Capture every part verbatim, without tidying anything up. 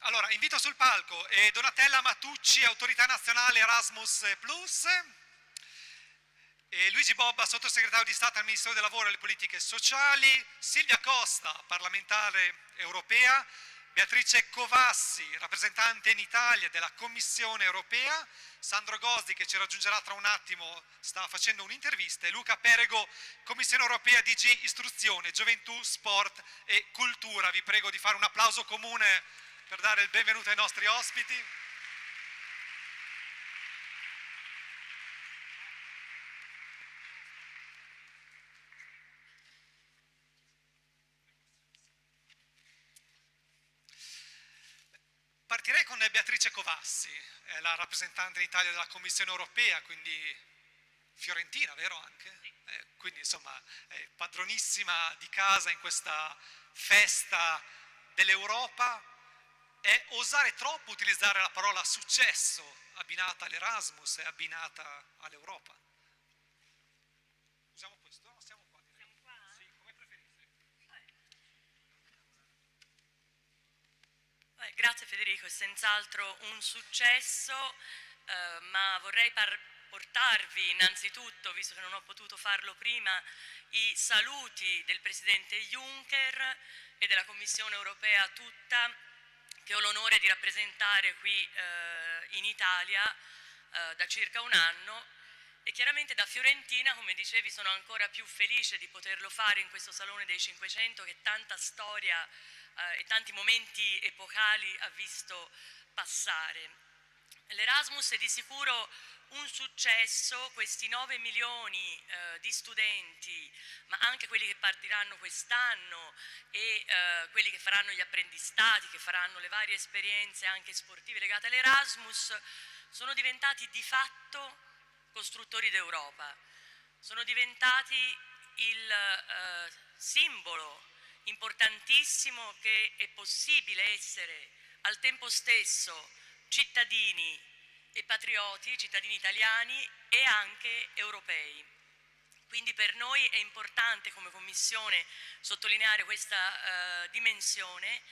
Allora, invito sul palco eh, Donatella Matucci, Autorità Nazionale Erasmus Plus, e Luigi Bobba, Sottosegretario di Stato al Ministero del Lavoro e delle Politiche Sociali, Silvia Costa, parlamentare europea, Beatrice Covassi, rappresentante in Italia della Commissione Europea, Sandro Gozzi, che ci raggiungerà tra un attimo, sta facendo un'intervista, e Luca Perego, Commissione Europea D G Istruzione, Gioventù, Sport e Cultura. Vi prego di fare un applauso comune per dare il benvenuto ai nostri ospiti. Partirei con Beatrice Covassi, è la rappresentante in Italia della Commissione Europea, quindi fiorentina, vero anche? Eh, quindi insomma è padronissima di casa in questa festa dell'Europa. È osare troppo utilizzare la parola successo abbinata all'Erasmus e abbinata all'Europa? Usiamo questo? No, siamo qua. Siamo qua? Sì, come preferite. Eh, grazie Federico, è senz'altro un successo, eh, ma vorrei portarvi innanzitutto, visto che non ho potuto farlo prima, i saluti del Presidente Juncker e della Commissione Europea tutta, che ho l'onore di rappresentare qui eh, in Italia eh, da circa un anno, e chiaramente da fiorentina, come dicevi, sono ancora più felice di poterlo fare in questo Salone dei Cinquecento che tanta storia eh, e tanti momenti epocali ha visto passare. L'Erasmus è di sicuro un successo, questi nove milioni eh, di studenti, ma anche quelli che partiranno quest'anno e eh, quelli che faranno gli apprendistati, che faranno le varie esperienze anche sportive legate all'Erasmus, sono diventati di fatto costruttori d'Europa, sono diventati il eh, simbolo importantissimo che è possibile essere al tempo stesso cittadini e patrioti, cittadini italiani e anche europei. Quindi per noi è importante come Commissione sottolineare questa eh, dimensione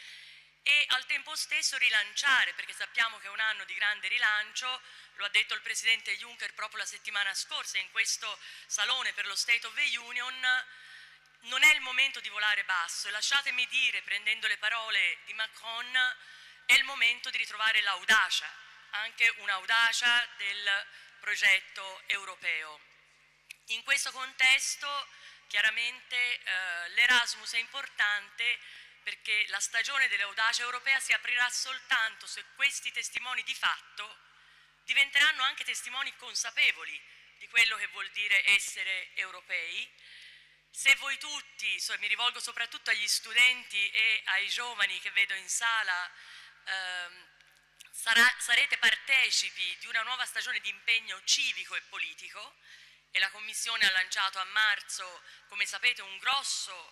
e al tempo stesso rilanciare, perché sappiamo che è un anno di grande rilancio, lo ha detto il Presidente Juncker proprio la settimana scorsa in questo Salone per lo State of the Union. Non è il momento di volare basso e lasciatemi dire, prendendo le parole di Macron, è il momento di ritrovare l'audacia, anche un'audacia del progetto europeo. In questo contesto chiaramente eh, l'Erasmus è importante perché la stagione dell'audacia europea si aprirà soltanto se questi testimoni di fatto diventeranno anche testimoni consapevoli di quello che vuol dire essere europei. Se voi tutti, so, mi rivolgo soprattutto agli studenti e ai giovani che vedo in sala, ehm, sarà, sarete partecipi di una nuova stagione di impegno civico e politico, e la Commissione ha lanciato a marzo, come sapete, un grosso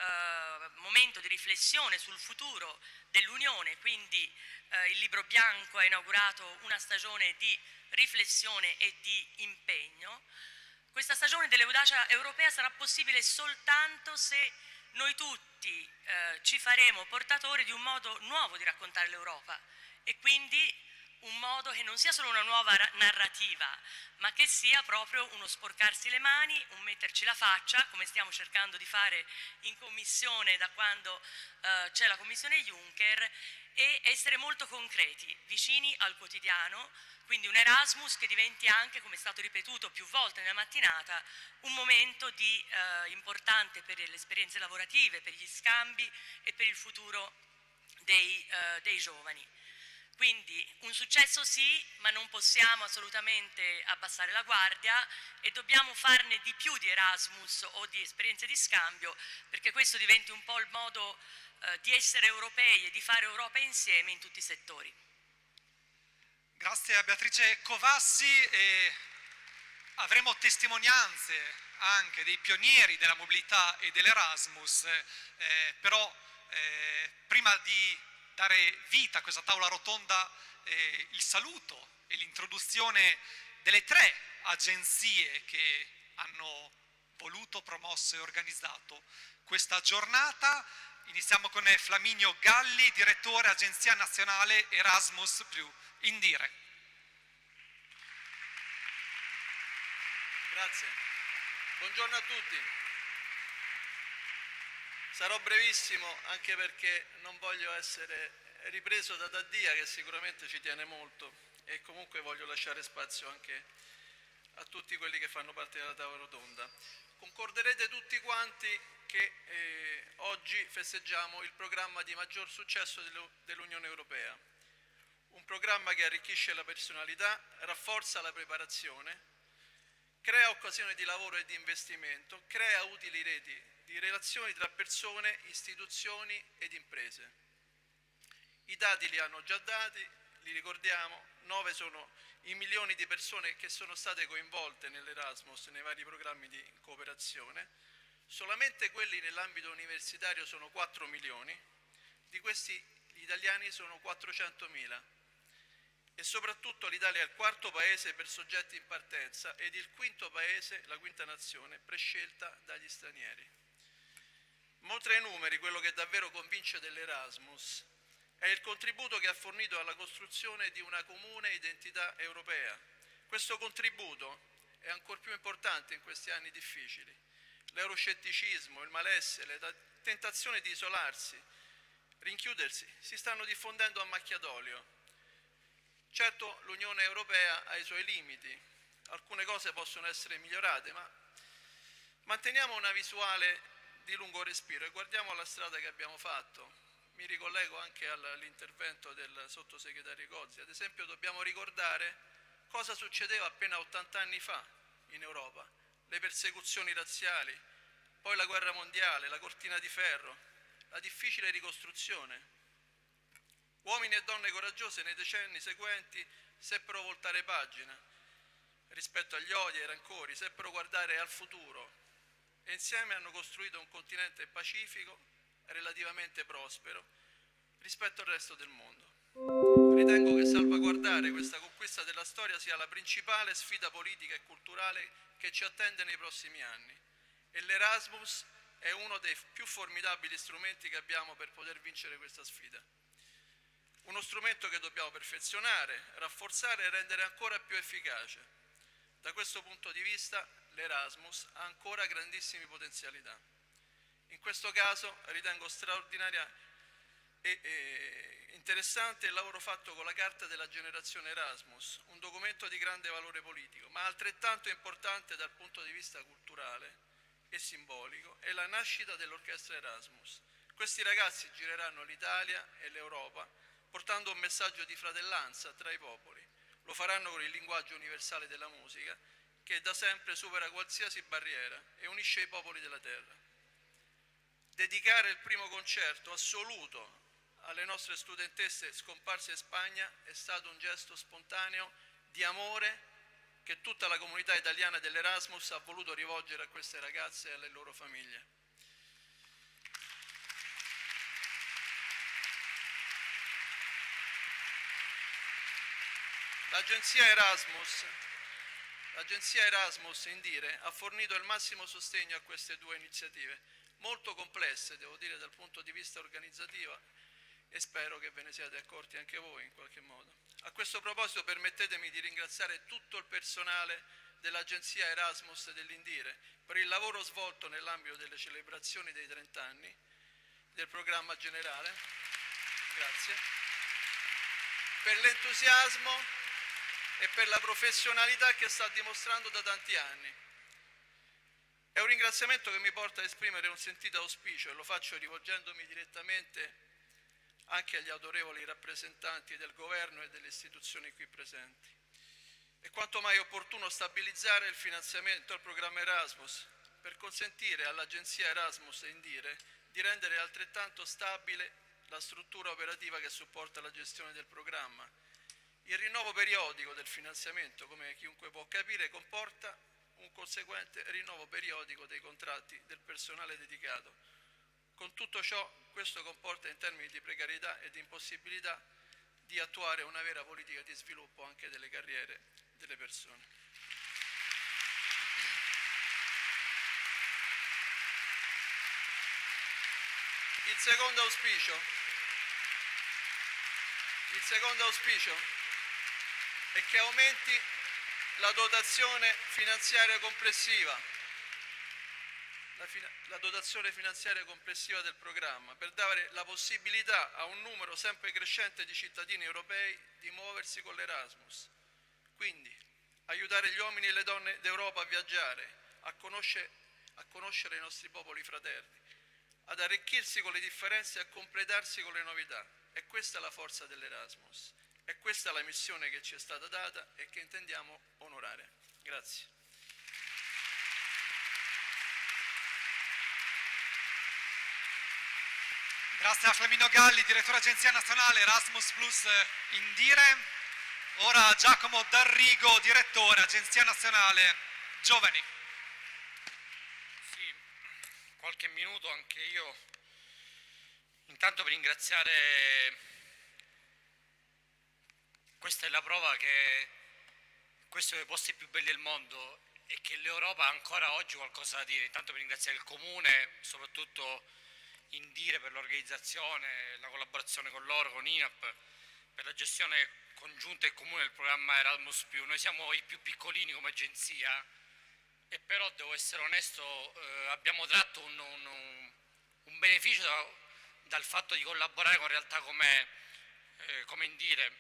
eh, momento di riflessione sul futuro dell'Unione, quindi eh, il Libro Bianco ha inaugurato una stagione di riflessione e di impegno. Questa stagione dell'audacia europea sarà possibile soltanto se noi tutti eh, ci faremo portatori di un modo nuovo di raccontare l'Europa e quindi un modo che non sia solo una nuova narrativa, ma che sia proprio uno sporcarsi le mani, un metterci la faccia, come stiamo cercando di fare in Commissione da quando eh, c'è la Commissione Juncker, e essere molto concreti, vicini al quotidiano. Quindi un Erasmus che diventi anche, come è stato ripetuto più volte nella mattinata, un momento di, eh, importante per le esperienze lavorative, per gli scambi e per il futuro dei, eh, dei giovani. Quindi un successo sì, ma non possiamo assolutamente abbassare la guardia e dobbiamo farne di più di Erasmus o di esperienze di scambio, perché questo diventi un po' il modo eh, di essere europei e di fare Europa insieme in tutti i settori. Grazie a Beatrice Covassi, e avremo testimonianze anche dei pionieri della mobilità e dell'Erasmus, eh, però eh, prima di dare vita a questa tavola rotonda, eh, il saluto e l'introduzione delle tre agenzie che hanno voluto, promosso e organizzato questa giornata. Iniziamo con Flaminio Galli, direttore Agenzia Nazionale Erasmus più, Indire. Grazie. Buongiorno a tutti. Sarò brevissimo anche perché non voglio essere ripreso da Daddia, che sicuramente ci tiene molto, e comunque voglio lasciare spazio anche a tutti quelli che fanno parte della tavola rotonda. Concorderete tutti quanti che eh, oggi festeggiamo il programma di maggior successo dell'Unione Europea, un programma che arricchisce la personalità, rafforza la preparazione, crea occasioni di lavoro e di investimento, crea utili reti di relazioni tra persone, istituzioni ed imprese. I dati li hanno già dati, li ricordiamo, nove sono i milioni di persone che sono state coinvolte nell'Erasmus, nei vari programmi di cooperazione. Solamente quelli nell'ambito universitario sono quattro milioni, di questi gli italiani sono quattrocentomila e soprattutto l'Italia è il quarto paese per soggetti in partenza ed il quinto paese, la quinta nazione, prescelta dagli stranieri. Ma oltre ai numeri, quello che davvero convince dell'Erasmus è il contributo che ha fornito alla costruzione di una comune identità europea. Questo contributo è ancor più importante in questi anni difficili. L'euroscetticismo, il malessere, la tentazione di isolarsi, rinchiudersi, si stanno diffondendo a macchia d'olio. Certo, l'Unione Europea ha i suoi limiti, alcune cose possono essere migliorate, ma manteniamo una visuale di lungo respiro e guardiamo la strada che abbiamo fatto. Mi ricollego anche all'intervento del sottosegretario Gozzi. Ad esempio dobbiamo ricordare cosa succedeva appena ottanta anni fa in Europa. Le persecuzioni razziali, poi la guerra mondiale, la cortina di ferro, la difficile ricostruzione. Uomini e donne coraggiose nei decenni seguenti seppero voltare pagina rispetto agli odi e ai rancori, seppero guardare al futuro e insieme hanno costruito un continente pacifico, relativamente prospero rispetto al resto del mondo. Ritengo che salvaguardare questa conquista della storia sia la principale sfida politica e culturale che ci attende nei prossimi anni e l'Erasmus è uno dei più formidabili strumenti che abbiamo per poter vincere questa sfida. Uno strumento che dobbiamo perfezionare, rafforzare e rendere ancora più efficace. Da questo punto di vista l'Erasmus ha ancora grandissime potenzialità. In questo caso ritengo straordinaria e, e interessante il lavoro fatto con la Carta della Generazione Erasmus, un documento di grande valore politico, ma altrettanto importante dal punto di vista culturale e simbolico, è la nascita dell'Orchestra Erasmus. Questi ragazzi gireranno l'Italia e l'Europa portando un messaggio di fratellanza tra i popoli. Lo faranno con il linguaggio universale della musica, che da sempre supera qualsiasi barriera e unisce i popoli della terra. Dedicare il primo concerto assoluto alle nostre studentesse scomparse in Spagna è stato un gesto spontaneo di amore che tutta la comunità italiana dell'Erasmus ha voluto rivolgere a queste ragazze e alle loro famiglie. L'agenzia Erasmus, l'agenzia Erasmus Indire ha fornito il massimo sostegno a queste due iniziative, molto complesse, devo dire, dal punto di vista organizzativo e spero che ve ne siate accorti anche voi in qualche modo. A questo proposito permettetemi di ringraziare tutto il personale dell'agenzia Erasmus dell'Indire per il lavoro svolto nell'ambito delle celebrazioni dei trenta anni del programma generale. Grazie. Per l'entusiasmo e per la professionalità che sta dimostrando da tanti anni. È un ringraziamento che mi porta a esprimere un sentito auspicio e lo faccio rivolgendomi direttamente anche agli autorevoli rappresentanti del governo e delle istituzioni qui presenti. È quanto mai opportuno stabilizzare il finanziamento al programma Erasmus per consentire all'agenzia Erasmus e Indire di rendere altrettanto stabile la struttura operativa che supporta la gestione del programma. Il rinnovo periodico del finanziamento, come chiunque può capire, comporta un conseguente rinnovo periodico dei contratti del personale dedicato. Con tutto ciò, questo comporta in termini di precarietà e di impossibilità di attuare una vera politica di sviluppo anche delle carriere delle persone. il secondo auspicio, il secondo auspicio è che aumenti la dotazione finanziaria complessiva, la, la dotazione finanziaria complessiva del programma, per dare la possibilità a un numero sempre crescente di cittadini europei di muoversi con l'Erasmus. Quindi aiutare gli uomini e le donne d'Europa a viaggiare, a conoscere, a conoscere i nostri popoli fraterni, ad arricchirsi con le differenze e a completarsi con le novità. E questa è la forza dell'Erasmus. E questa è la missione che ci è stata data e che intendiamo onorare. Grazie. Grazie a Flamminio Galli, direttore Agenzia Nazionale Erasmus Plus Indire. Ora Giacomo D'Arrigo, direttore Agenzia Nazionale Giovani. Sì, qualche minuto anche io. Intanto per ringraziare. Questa è la prova che questo è uno dei posti più belli del mondo e che l'Europa ha ancora oggi qualcosa da dire. Intanto per ringraziare il Comune, soprattutto Indire per l'organizzazione, la collaborazione con loro, con I N A P, per la gestione congiunta e comune del programma Erasmus più. Noi siamo i più piccolini come agenzia e però, devo essere onesto, eh, abbiamo tratto un, un, un beneficio da, dal fatto di collaborare con realtà come, eh, come Indire.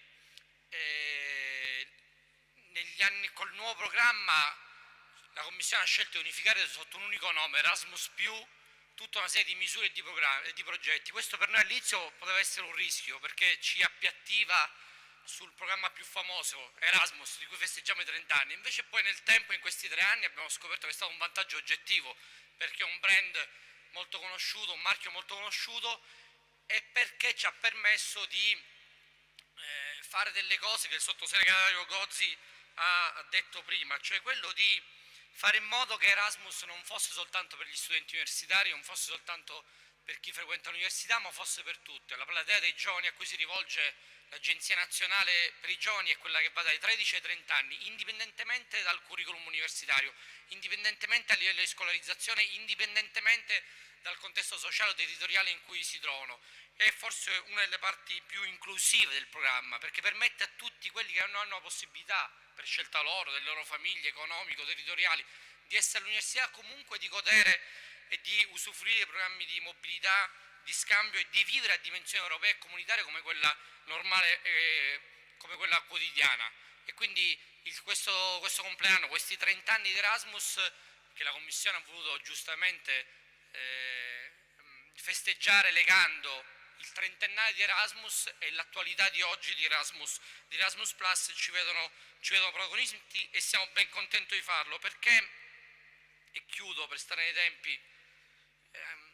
E negli anni col nuovo programma la Commissione ha scelto di unificare sotto un unico nome, Erasmus più, tutta una serie di misure e di, programmi, e di progetti. Questo per noi all'inizio poteva essere un rischio perché ci appiattiva sul programma più famoso, Erasmus, di cui festeggiamo i trenta anni. Invece poi nel tempo, in questi tre anni, abbiamo scoperto che è stato un vantaggio oggettivo perché è un brand molto conosciuto, un marchio molto conosciuto e perché ci ha permesso di Eh, fare delle cose che il sottosegretario Gozzi ha detto prima, cioè quello di fare in modo che Erasmus non fosse soltanto per gli studenti universitari, non fosse soltanto per chi frequenta l'università, ma fosse per tutti. La platea dei giovani a cui si rivolge l'Agenzia Nazionale per i Giovani è quella che va dai tredici ai trenta anni, indipendentemente dal curriculum universitario, indipendentemente a livello di scolarizzazione, indipendentemente dal contesto sociale o territoriale in cui si trovano. È forse una delle parti più inclusive del programma, perché permette a tutti quelli che non hanno la possibilità, per scelta loro, delle loro famiglie, economico, territoriali, di essere all'università, comunque di godere e di usufruire dei programmi di mobilità, di scambio e di vivere a dimensione europea e comunitaria come quella normale, eh, come quella quotidiana. E quindi il, questo, questo compleanno, questi trenta anni di Erasmus, che la Commissione ha voluto giustamente eh, festeggiare legando il trentennale di Erasmus e l'attualità di oggi di Erasmus, di Erasmus Plus, ci vedono, ci vedono protagonisti e siamo ben contenti di farlo perché, e chiudo per stare nei tempi, ehm,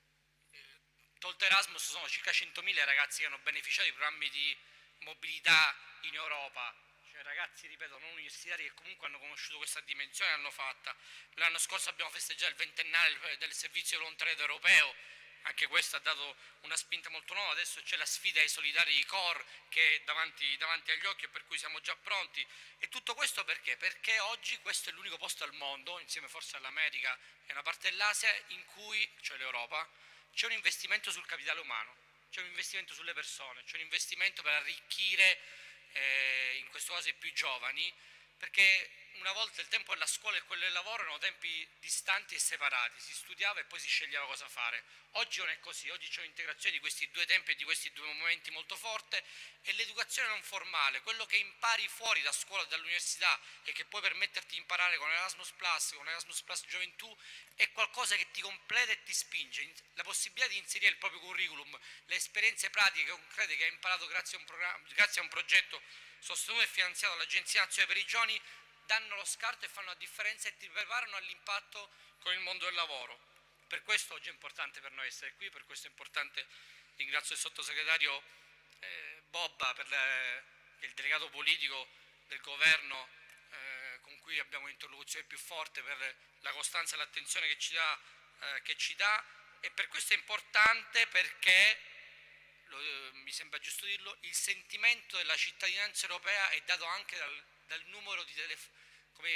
tolto Erasmus sono circa centomila ragazzi che hanno beneficiato di programmi di mobilità in Europa, cioè ragazzi, ripeto, non universitari che comunque hanno conosciuto questa dimensione e l'hanno fatta. L'anno scorso abbiamo festeggiato il ventennale del servizio volontariato europeo, anche questo ha dato una spinta molto nuova. Adesso c'è la sfida ai solidari di Core che è davanti, davanti agli occhi e per cui siamo già pronti. E tutto questo perché? Perché oggi questo è l'unico posto al mondo, insieme forse all'America e una parte dell'Asia, in cui, cioè l'Europa, c'è un investimento sul capitale umano, c'è un investimento sulle persone, c'è un investimento per arricchire, eh, in questo caso i più giovani, perché una volta il tempo della scuola e quello del lavoro erano tempi distanti e separati, si studiava e poi si sceglieva cosa fare. Oggi non è così, oggi c'è un'integrazione di questi due tempi e di questi due momenti molto forte e l'educazione non formale, quello che impari fuori da scuola e dall'università e che puoi permetterti di imparare con Erasmus Plus, con Erasmus Plus Gioventù, è qualcosa che ti completa e ti spinge. La possibilità di inserire il proprio curriculum, le esperienze pratiche concrete che hai imparato grazie a un, programma, grazie a un progetto sostenuto e finanziato dall'Agenzia Nazionale per i Giovani, danno lo scarto e fanno la differenza e ti preparano all'impatto con il mondo del lavoro. Per questo oggi è importante per noi essere qui, per questo è importante, ringrazio il sottosegretario eh, Bobba, per le, il delegato politico del governo eh, con cui abbiamo un'interlocuzione più forte, per la costanza e l'attenzione che ci dà, eh, che ci dà e per questo è importante perché, lo, eh, mi sembra giusto dirlo, il sentimento della cittadinanza europea è dato anche dal, dal numero di, come,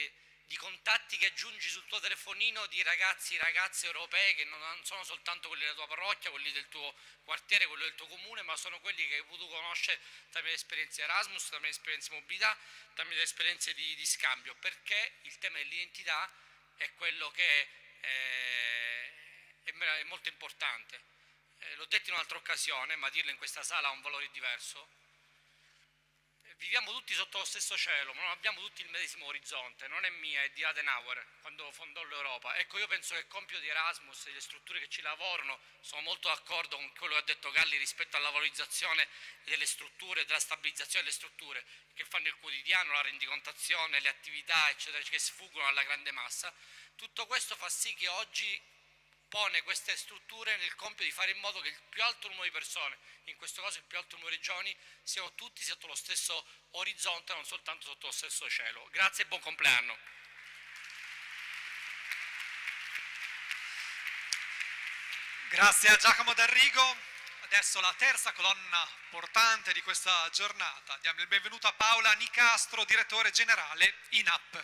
di contatti che aggiungi sul tuo telefonino di ragazzi e ragazze europei che non sono soltanto quelli della tua parrocchia, quelli del tuo quartiere, quelli del tuo comune, ma sono quelli che hai potuto conoscere tramite esperienze Erasmus, tramite esperienze mobilità, tramite esperienze di, di scambio, perché il tema dell'identità è quello che è, è, è molto importante. Eh, l'ho detto in un'altra occasione, ma dirlo in questa sala ha un valore diverso. Viviamo tutti sotto lo stesso cielo, ma non abbiamo tutti il medesimo orizzonte, non è mia, è di Adenauer, quando fondò l'Europa. Ecco, io penso che il compito di Erasmus e delle strutture che ci lavorano, sono molto d'accordo con quello che ha detto Galli rispetto alla valorizzazione delle strutture, della stabilizzazione delle strutture, che fanno il quotidiano, la rendicontazione, le attività, eccetera, che sfuggono alla grande massa. Tutto questo fa sì che oggi pone queste strutture nel compito di fare in modo che il più alto numero di persone, in questo caso il più alto numero di giovani, siano tutti sotto lo stesso orizzonte, non soltanto sotto lo stesso cielo. Grazie e buon compleanno. Grazie a Giacomo D'Arrigo. Adesso la terza colonna portante di questa giornata. Diamo il benvenuto a Paola Nicastro, direttore generale I N A P.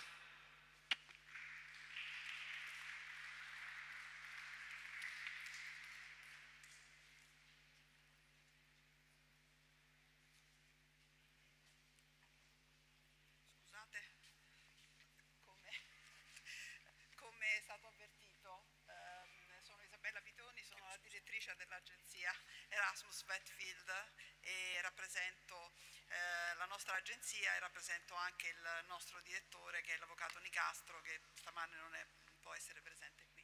Dell'agenzia Erasmus Westfield e rappresento eh, la nostra agenzia e rappresento anche il nostro direttore, che è l'avvocato Nicastro, che stamane non, è, non può essere presente qui.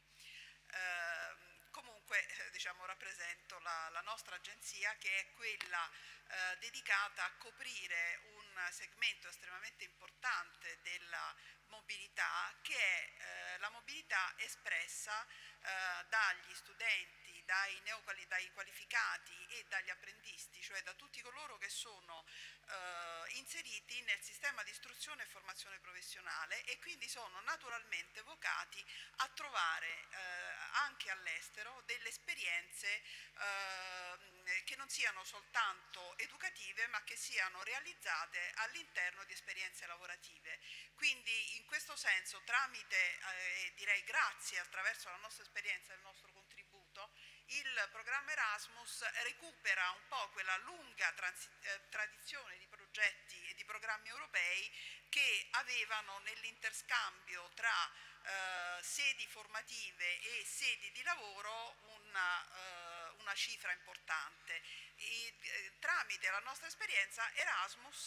Eh, comunque eh, diciamo, rappresento la, la nostra agenzia, che è quella eh, dedicata a coprire un segmento estremamente importante della mobilità, che è eh, la mobilità espressa eh, dagli studenti, dai, neoquali, dai qualificati e dagli apprendisti, cioè da tutti coloro che sono eh, inseriti nel sistema di istruzione e formazione professionale e quindi sono naturalmente vocati a trovare eh, anche all'estero delle esperienze eh, che non siano soltanto educative, ma che siano realizzate all'interno di esperienze lavorative. Quindi in questo senso, tramite, eh, direi grazie, attraverso la nostra esperienza e il nostro contributo, il programma Erasmus recupera un po' quella lunga eh, tradizione di progetti e di programmi europei che avevano nell'interscambio tra eh, sedi formative e sedi di lavoro una, eh, una cifra importante. E, eh, tramite la nostra esperienza Erasmus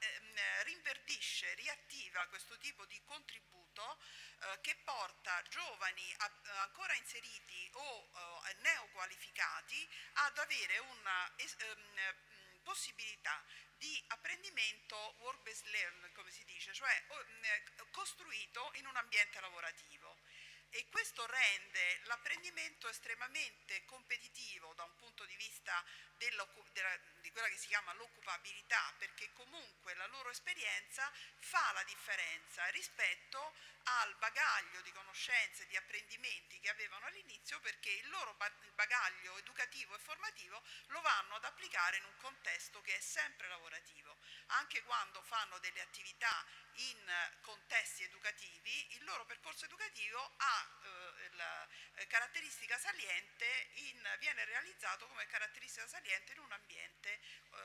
eh, rinverdisce, riattiva questo tipo di contributo eh, che porta giovani a, ancora inseriti o eh, neoqualificati ad avere una eh, possibilità di apprendimento work-based learning, come si dice, cioè eh, costruito in un ambiente lavorativo. E questo rende l'apprendimento estremamente competitivo da un punto di vista della, di quella che si chiama l'occupabilità, perché comunque la loro esperienza fa la differenza rispetto al bagaglio di conoscenze, di apprendimenti che avevano all'inizio, perché il loro bagaglio educativo e formativo lo vanno ad applicare in un contesto che è sempre lavorativo. Anche quando fanno delle attività in contesti educativi, il loro percorso educativo ha eh, la eh, caratteristica saliente, in, viene realizzato come caratteristica saliente in un ambiente eh,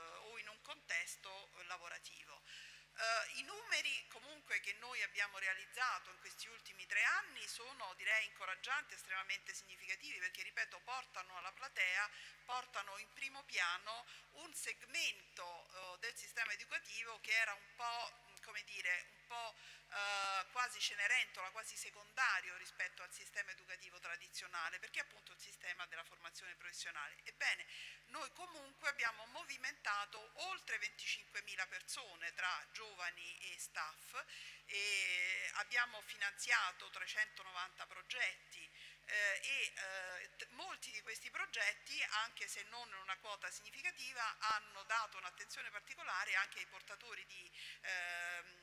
o in un contesto eh, lavorativo. Uh, I numeri comunque che noi abbiamo realizzato in questi ultimi tre anni sono, direi, incoraggianti, estremamente significativi, perché, ripeto, portano alla platea, portano in primo piano un segmento uh, del sistema educativo che era un po', come dire, un po' uh, quasi Cenerentola, quasi secondario rispetto al sistema educativo tradizionale, perché è appunto il sistema della formazione professionale. Ebbene, noi comunque abbiamo movimentato oltre venticinquemila persone tra giovani e staff e abbiamo finanziato trecentonovanta progetti eh, e eh, molti di questi progetti, anche se non in una quota significativa, hanno dato un'attenzione particolare anche ai portatori di ehm,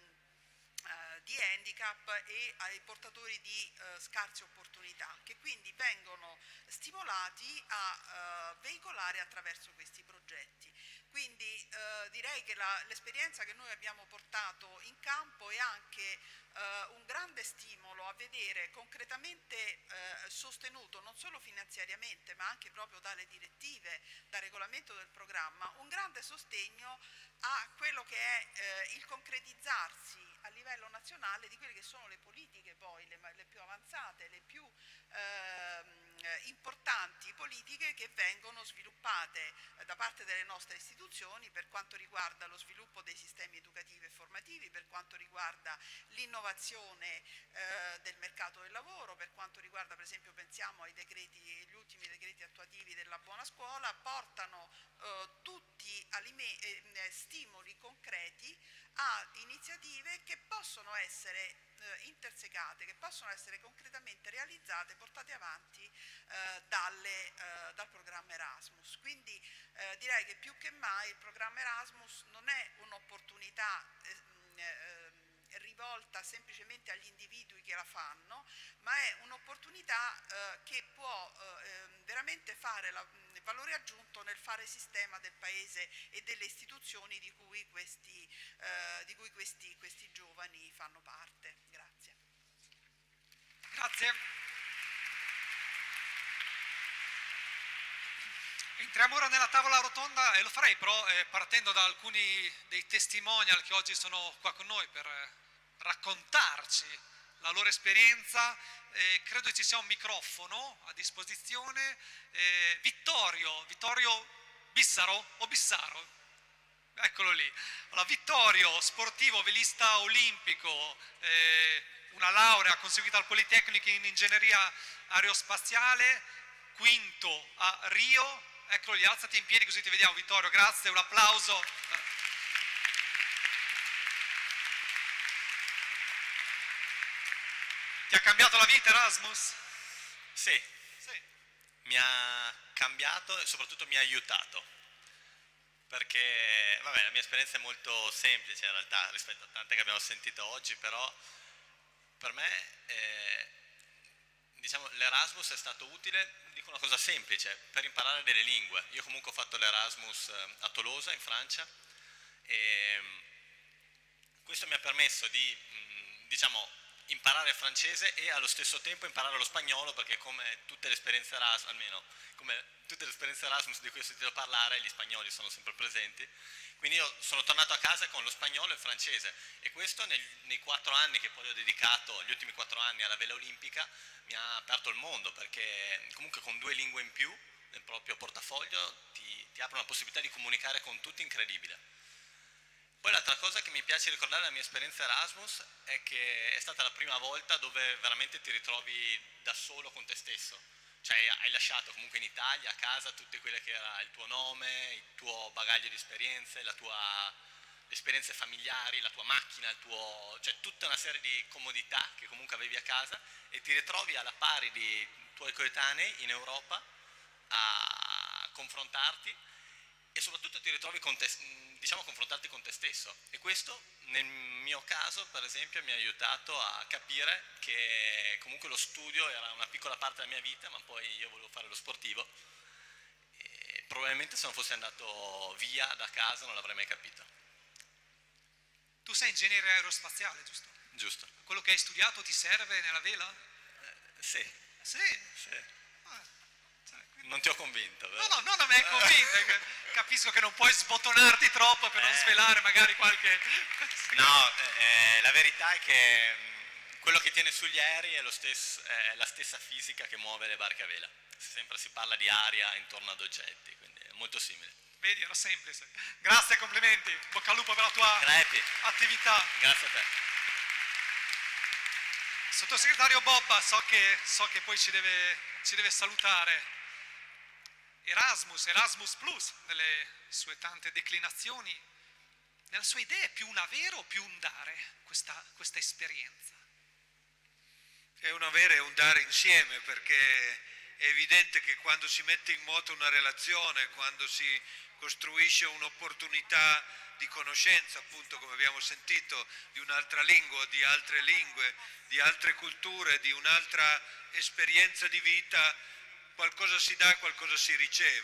di handicap e ai portatori di eh, scarse opportunità, che quindi vengono stimolati a eh, veicolare attraverso questi progetti. Quindi eh, direi che l'esperienza che noi abbiamo portato in campo è anche eh, un grande stimolo a vedere concretamente eh, sostenuto non solo finanziariamente ma anche proprio dalle direttive, dal regolamento del programma, un grande sostegno a quello che è eh, il concretizzarsi a livello nazionale di quelle che sono le politiche poi, le, le più avanzate, le più eh, importanti politiche che vengono sviluppate eh, da parte delle nostre istituzioni per quanto riguarda lo sviluppo dei sistemi educativi e formativi, per quanto riguarda l'innovazione eh, del mercato del lavoro, per quanto riguarda per esempio, pensiamo ai decreti, gli ultimi decreti attuativi della buona scuola, portano eh, tutti eh, stimoli concreti a iniziative che possono essere eh, intersecate, che possono essere concretamente realizzate, portate avanti eh, dalle, eh, dal programma Erasmus. Quindi eh, direi che più che mai il programma Erasmus non è un'opportunità eh, eh, rivolta semplicemente agli individui che la fanno, ma è un'opportunità eh, che può eh, veramente fare la, il valore aggiunto nel fare sistema del Paese e delle istituzioni di cui questi, eh, di cui questi, questi giovani fanno parte. Grazie. Grazie. Entriamo ora nella tavola rotonda e lo farei però eh, partendo da alcuni dei testimonial che oggi sono qua con noi per eh, raccontarci la loro esperienza. Eh, credo ci sia un microfono a disposizione. Eh, Vittorio, Vittorio Bissaro o Bissaro? Eccolo lì. Allora, Vittorio, sportivo, velista olimpico, eh, una laurea conseguita al Politecnico in ingegneria aerospaziale, quinto a Rio. Eccolo lì, alzati in piedi così ti vediamo Vittorio, grazie, un applauso. Ti ha cambiato la vita Erasmus? Sì, Sì. mi ha cambiato e soprattutto mi ha aiutato, perché vabbè, la mia esperienza è molto semplice in realtà rispetto a tante che abbiamo sentito oggi, però per me eh, diciamo, l'Erasmus è stato utile, dico una cosa semplice, per imparare delle lingue. Io comunque ho fatto l'Erasmus a Tolosa, in Francia, e questo mi ha permesso di, diciamo, imparare il francese e allo stesso tempo imparare lo spagnolo, perché come tutte le esperienze Erasmus, almeno come tutte le esperienze Erasmus di cui ho sentito parlare, gli spagnoli sono sempre presenti. Quindi io sono tornato a casa con lo spagnolo e il francese, e questo nei, nei quattro anni che poi ho dedicato, gli ultimi quattro anni alla vela olimpica, mi ha aperto il mondo, perché comunque con due lingue in più nel proprio portafoglio ti, ti apre una possibilità di comunicare con tutti incredibile. Poi l'altra cosa che mi piace ricordare della mia esperienza Erasmus è che è stata la prima volta dove veramente ti ritrovi da solo con te stesso. Cioè hai lasciato comunque in Italia, a casa, tutte quelle che era il tuo nome, il tuo bagaglio di esperienze, la tua, le esperienze familiari, la tua macchina, il tuo, cioè tutta una serie di comodità che comunque avevi a casa, e ti ritrovi alla pari di tuoi coetanei in Europa a confrontarti, e soprattutto ti ritrovi con te, diciamo, a confrontarti con te stesso. E questo nel mio caso per esempio mi ha aiutato a capire che comunque lo studio era una piccola parte della mia vita, ma poi io volevo fare lo sportivo, e probabilmente se non fossi andato via da casa non l'avrei mai capito. Tu sei ingegnere aerospaziale, giusto? Giusto. Quello che hai studiato ti serve nella vela? Eh, sì. Sì. Sì. Ah, cioè, quindi... Non ti ho convinto, vero? No, no, no, non mi hai convinto. Capisco che non puoi sbottonarti troppo per eh. non svelare magari qualche... No, eh, la verità è che quello che tiene sugli aerei è, lo stesso, è la stessa fisica che muove le barche a vela. Sempre si parla di aria intorno ad oggetti, quindi è molto simile. Vedi, era semplice. Grazie, complimenti. Bocca al lupo per la tua Crepi. attività. Grazie a te. Sottosegretario Bobba, so che, so che poi ci deve, ci deve salutare. Erasmus, Erasmus Plus, nelle sue tante declinazioni, nella sua idea è più un avere o più un dare questa, questa esperienza? È un avere e un dare insieme, perché è evidente che quando si mette in moto una relazione, quando si costruisce un'opportunità di conoscenza, appunto come abbiamo sentito, di un'altra lingua, di altre lingue, di altre culture, di un'altra esperienza di vita, qualcosa si dà, qualcosa si riceve,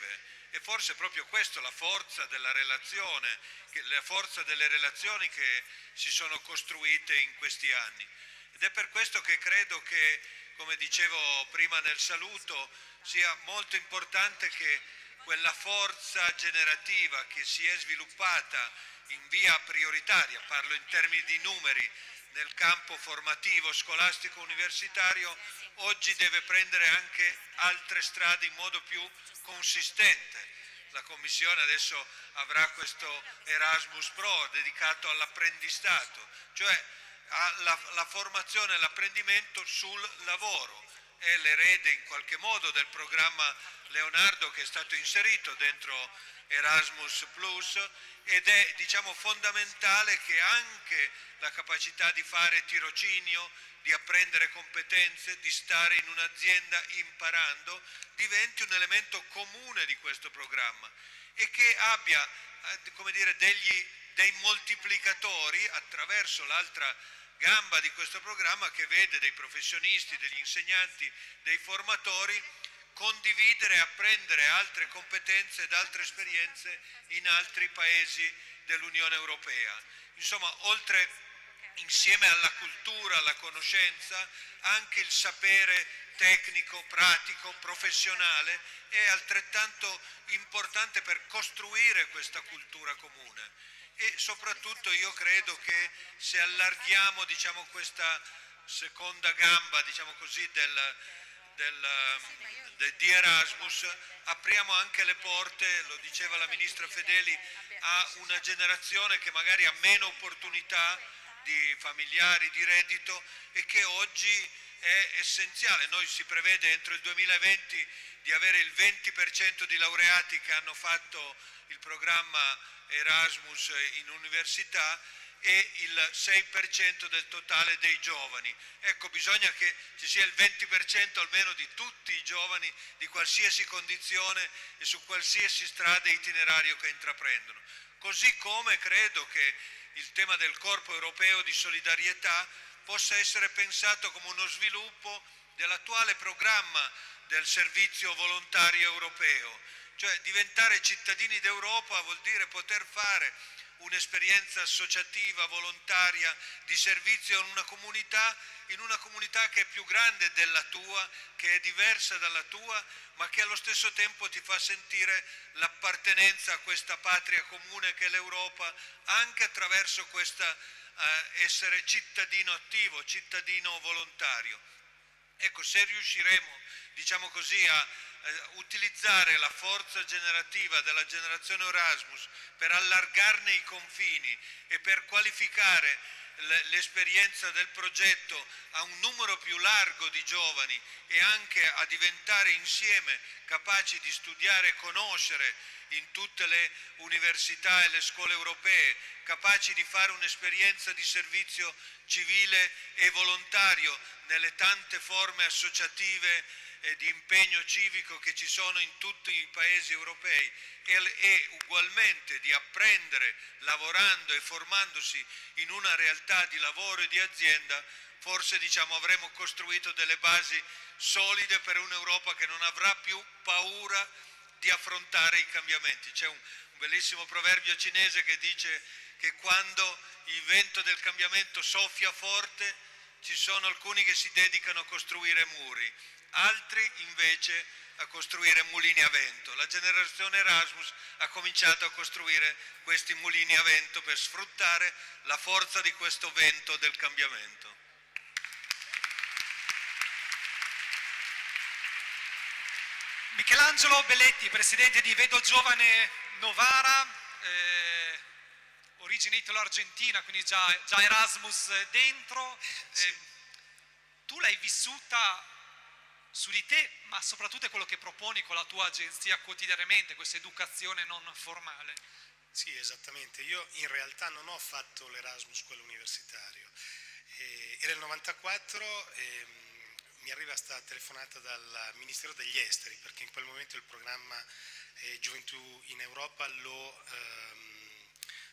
E forse è proprio questo la forza della relazione, la forza delle relazioni che si sono costruite in questi anni. Ed è per questo che credo che, come dicevo prima nel saluto, sia molto importante che quella forza generativa che si è sviluppata in via prioritaria, parlo in termini di numeri, nel campo formativo, scolastico, universitario, oggi deve prendere anche altre strade in modo più consistente. La Commissione adesso avrà questo Erasmus Pro dedicato all'apprendistato, cioè alla la formazione e l'apprendimento sul lavoro. È l'erede in qualche modo del programma Leonardo che è stato inserito dentro Erasmus Plus, ed è, diciamo, fondamentale che anche la capacità di fare tirocinio, di apprendere competenze, di stare in un'azienda imparando, diventi un elemento comune di questo programma e che abbia, come dire, degli, dei moltiplicatori attraverso l'altra gamba di questo programma che vede dei professionisti, degli insegnanti, dei formatori condividere e apprendere altre competenze ed altre esperienze in altri paesi dell'Unione Europea. Insomma, oltre, insieme alla cultura, alla conoscenza, anche il sapere tecnico, pratico, professionale è altrettanto importante per costruire questa cultura comune. E soprattutto io credo che se allarghiamo, diciamo, questa seconda gamba, diciamo così, del, del, de, di Erasmus, apriamo anche le porte, lo diceva la ministra Fedeli, a una generazione che magari ha meno opportunità di familiari, di reddito, e che oggi è essenziale. Noi si prevede entro il duemilaventi di avere il venti per cento di laureati che hanno fatto il programma Erasmus in università e il sei per cento del totale dei giovani. Ecco, bisogna che ci sia il venti per cento almeno di tutti i giovani di qualsiasi condizione e su qualsiasi strada e itinerario che intraprendono. Così come credo che il tema del corpo europeo di solidarietà possa essere pensato come uno sviluppo dell'attuale programma del servizio volontario europeo. Cioè diventare cittadini d'Europa vuol dire poter fare un'esperienza associativa, volontaria, di servizio in una comunità, in una comunità che è più grande della tua, che è diversa dalla tua, ma che allo stesso tempo ti fa sentire l'appartenenza a questa patria comune che è l'Europa, anche attraverso questa eh, essere cittadino attivo, cittadino volontario. Ecco, se riusciremo, diciamo così, a utilizzare la forza generativa della generazione Erasmus per allargarne i confini e per qualificare l'esperienza del progetto a un numero più largo di giovani e anche a diventare insieme capaci di studiare e conoscere in tutte le università e le scuole europee, capaci di fare un'esperienza di servizio civile e volontario nelle tante forme associative e di impegno civico che ci sono in tutti i paesi europei e, e ugualmente di apprendere lavorando e formandosi in una realtà di lavoro e di azienda, forse, diciamo, avremo costruito delle basi solide per un'Europa che non avrà più paura di affrontare i cambiamenti. C'è un, un bellissimo proverbio cinese che dice che quando il vento del cambiamento soffia forte ci sono alcuni che si dedicano a costruire muri, altri invece a costruire mulini a vento. La generazione Erasmus ha cominciato a costruire questi mulini a vento per sfruttare la forza di questo vento del cambiamento. Michelangelo Belletti, presidente di Vedo Giovane Novara, eh, origine italo-argentina, quindi già, già Erasmus dentro. Eh, tu l'hai vissuta su di te, ma soprattutto è quello che proponi con la tua agenzia quotidianamente, questa educazione non formale. Sì, esattamente. Io in realtà non ho fatto l'Erasmus, quello universitario. Eh, era il novantaquattro e mi arriva sta telefonata dal Ministero degli Esteri, perché in quel momento il programma eh, Gioventù in Europa lo, ehm,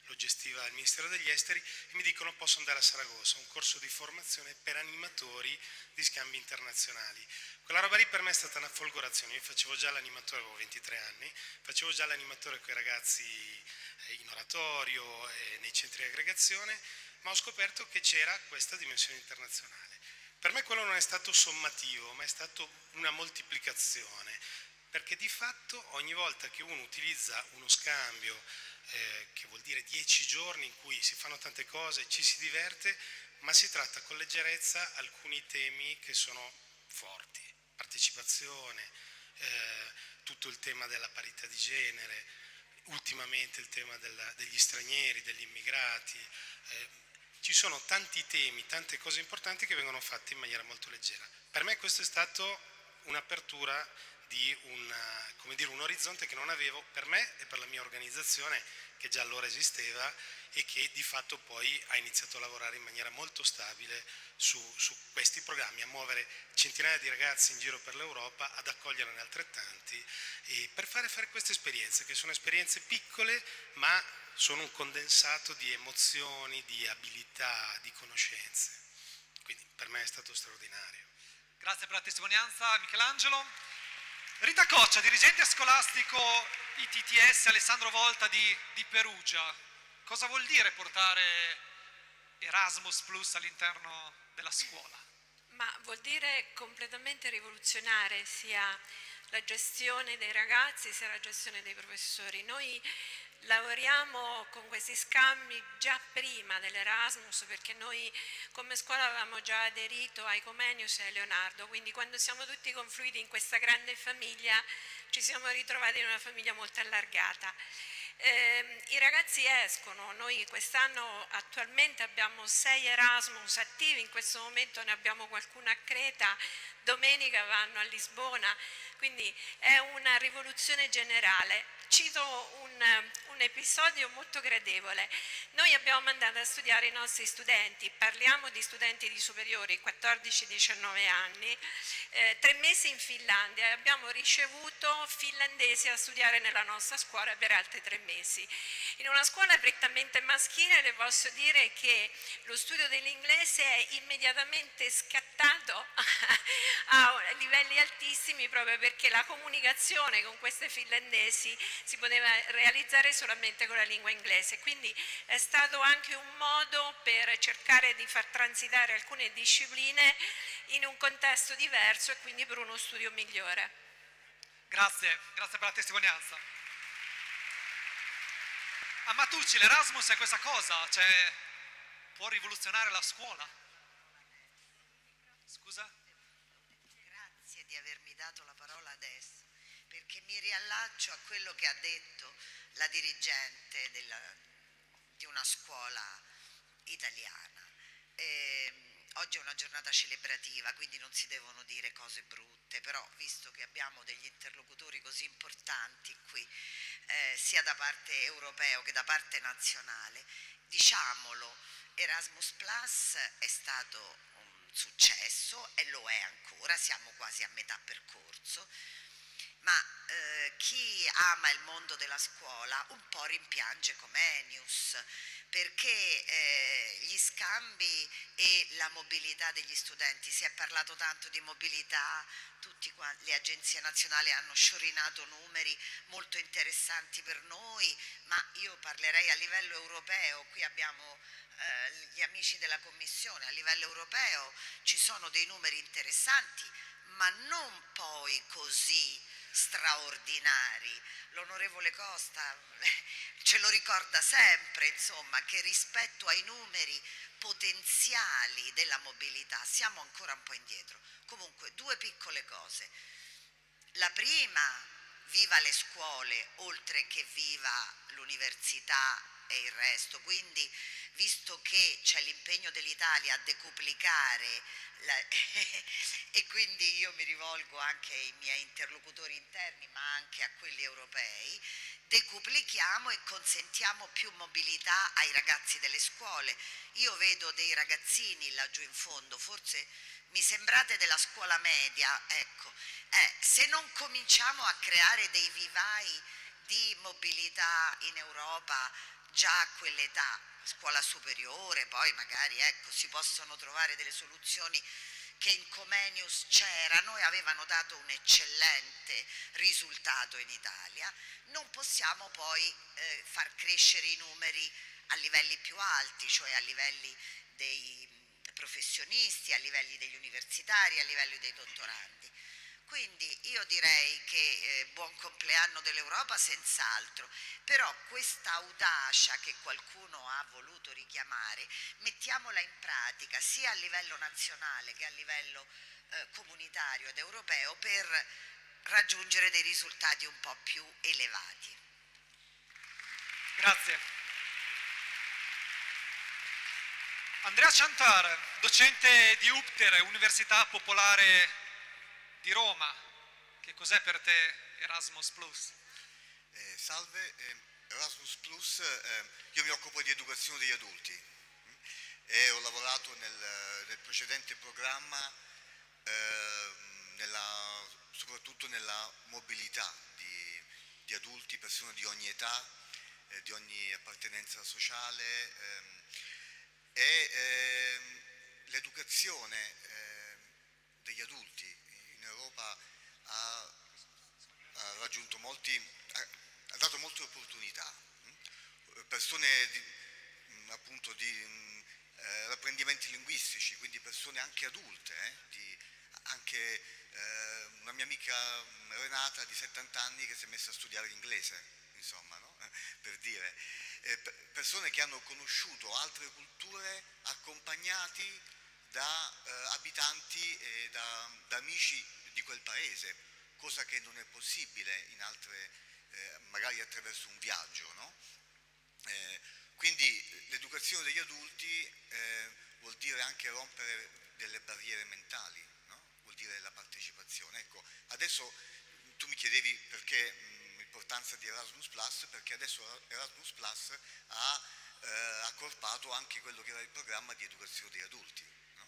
lo gestiva il Ministero degli Esteri, e mi dicono posso andare a Saragossa, un corso di formazione per animatori di scambi internazionali. Quella roba lì per me è stata una folgorazione. Io facevo già l'animatore, avevo ventitré anni, facevo già l'animatore con i ragazzi in oratorio e nei centri di aggregazione, ma ho scoperto che c'era questa dimensione internazionale. Per me quello non è stato sommativo, ma è stato una moltiplicazione, perché di fatto ogni volta che uno utilizza uno scambio, eh, che vuol dire dieci giorni in cui si fanno tante cose, ci si diverte, ma si tratta con leggerezza alcuni temi che sono forti, partecipazione, eh, tutto il tema della parità di genere, ultimamente il tema della, degli stranieri, degli immigrati, eh, ci sono tanti temi, tante cose importanti che vengono fatte in maniera molto leggera. Per me questo è stato un'apertura di un, come dire, un orizzonte che non avevo per me e per la mia organizzazione, che già allora esisteva e che di fatto poi ha iniziato a lavorare in maniera molto stabile su, su questi programmi, a muovere centinaia di ragazzi in giro per l'Europa, ad accoglierne altrettanti, e per fare fare queste esperienze, che sono esperienze piccole ma sono un condensato di emozioni, di abilità, di conoscenze. Quindi per me è stato straordinario. Grazie per la testimonianza, Michelangelo. Rita Coccia, dirigente scolastico I T T S Alessandro Volta di, di Perugia. Cosa vuol dire portare Erasmus Plus all'interno della scuola? Ma vuol dire completamente rivoluzionare sia la gestione dei ragazzi sia la gestione dei professori. Noi lavoriamo con questi scambi già prima dell'Erasmus, perché noi come scuola avevamo già aderito ai Comenius e a Leonardo, quindi quando siamo tutti confluiti in questa grande famiglia ci siamo ritrovati in una famiglia molto allargata. Eh, I ragazzi escono, noi quest'anno attualmente abbiamo sei Erasmus attivi, in questo momento ne abbiamo qualcuno a Creta, domenica vanno a Lisbona, quindi è una rivoluzione generale. Cito un, un episodio molto gradevole. Noi abbiamo mandato a studiare i nostri studenti, parliamo di studenti di superiori, quattordici diciannove anni, eh, tre mesi in Finlandia, e abbiamo ricevuto finlandesi a studiare nella nostra scuola per altri tre mesi. In una scuola prettamente maschile le posso dire che lo studio dell'inglese è immediatamente scattato a livelli altissimi, proprio perché la comunicazione con queste finlandesi si poteva realizzare solamente con la lingua inglese, quindi è stato anche un modo per cercare di far transitare alcune discipline in un contesto diverso e quindi per uno studio migliore. Grazie, grazie per la testimonianza. A Matucci l'Erasmus è questa cosa, cioè può rivoluzionare la scuola? Scusa? Grazie di avermi dato la parola adesso, perché mi riallaccio a quello che ha detto la dirigente della, di una scuola italiana. Eh, oggi è una giornata celebrativa, quindi non si devono dire cose brutte, però visto che abbiamo degli interlocutori così importanti qui, eh, sia da parte europea che da parte nazionale, diciamolo, Erasmus Plus è stato un successo e lo è ancora, siamo quasi a metà percorso. Ma eh, chi ama il mondo della scuola un po' rimpiange Comenius, perché eh, gli scambi e la mobilità degli studenti, si è parlato tanto di mobilità, tutte le agenzie nazionali hanno sciorinato numeri molto interessanti per noi, ma io parlerei a livello europeo, qui abbiamo eh, gli amici della Commissione, a livello europeo ci sono dei numeri interessanti, ma non poi così straordinari. L'onorevole Costa ce lo ricorda sempre, insomma, che rispetto ai numeri potenziali della mobilità siamo ancora un po' indietro. Comunque, due piccole cose. La prima, viva le scuole, oltre che viva l'università e il resto, quindi visto che c'è l'impegno dell'Italia a decuplicare la, e quindi io mi rivolgo anche ai miei interlocutori interni ma anche a quelli europei, decuplichiamo e consentiamo più mobilità ai ragazzi delle scuole. Io vedo dei ragazzini laggiù in fondo, forse mi sembrate della scuola media, ecco, eh, se non cominciamo a creare dei vivai di mobilità in Europa, già a quell'età, scuola superiore, poi magari ecco, si possono trovare delle soluzioni che in Comenius c'erano e avevano dato un eccellente risultato in Italia, non possiamo poi eh, far crescere i numeri a livelli più alti, cioè a livelli dei professionisti, a livelli degli universitari, a livello dei dottorandi. Quindi io direi che eh, buon compleanno dell'Europa senz'altro, però questa audacia che qualcuno ha voluto richiamare, mettiamola in pratica sia a livello nazionale che a livello eh, comunitario ed europeo per raggiungere dei risultati un po' più elevati. Grazie. Andrea Ciantar, docente di UPTER, Università Popolare di Roma, che cos'è per te Erasmus Plus? Eh, salve, eh, Erasmus Plus, eh, io mi occupo di educazione degli adulti mh? e ho lavorato nel, nel precedente programma eh, nella, soprattutto nella mobilità di, di adulti, persone di ogni età, eh, di ogni appartenenza sociale ehm, e ehm, l'educazione eh, degli adulti in Europa ha, ha raggiunto molti, ha, ha dato molte opportunità, persone di, appunto di eh, apprendimenti linguistici, quindi persone anche adulte, eh, di, anche eh, una mia amica Renata di settanta anni che si è messa a studiare l'inglese, insomma, no? Per dire, eh, persone che hanno conosciuto altre culture accompagnati da eh, abitanti e da, da amici di quel paese, cosa che non è possibile in altre, eh, magari attraverso un viaggio, no? Eh, quindi l'educazione degli adulti eh, vuol dire anche rompere delle barriere mentali, no? Vuol dire la partecipazione. Ecco, adesso tu mi chiedevi perché mh, l'importanza di Erasmus Plus, perché adesso Erasmus Plus ha eh, accorpato anche quello che era il programma di educazione degli adulti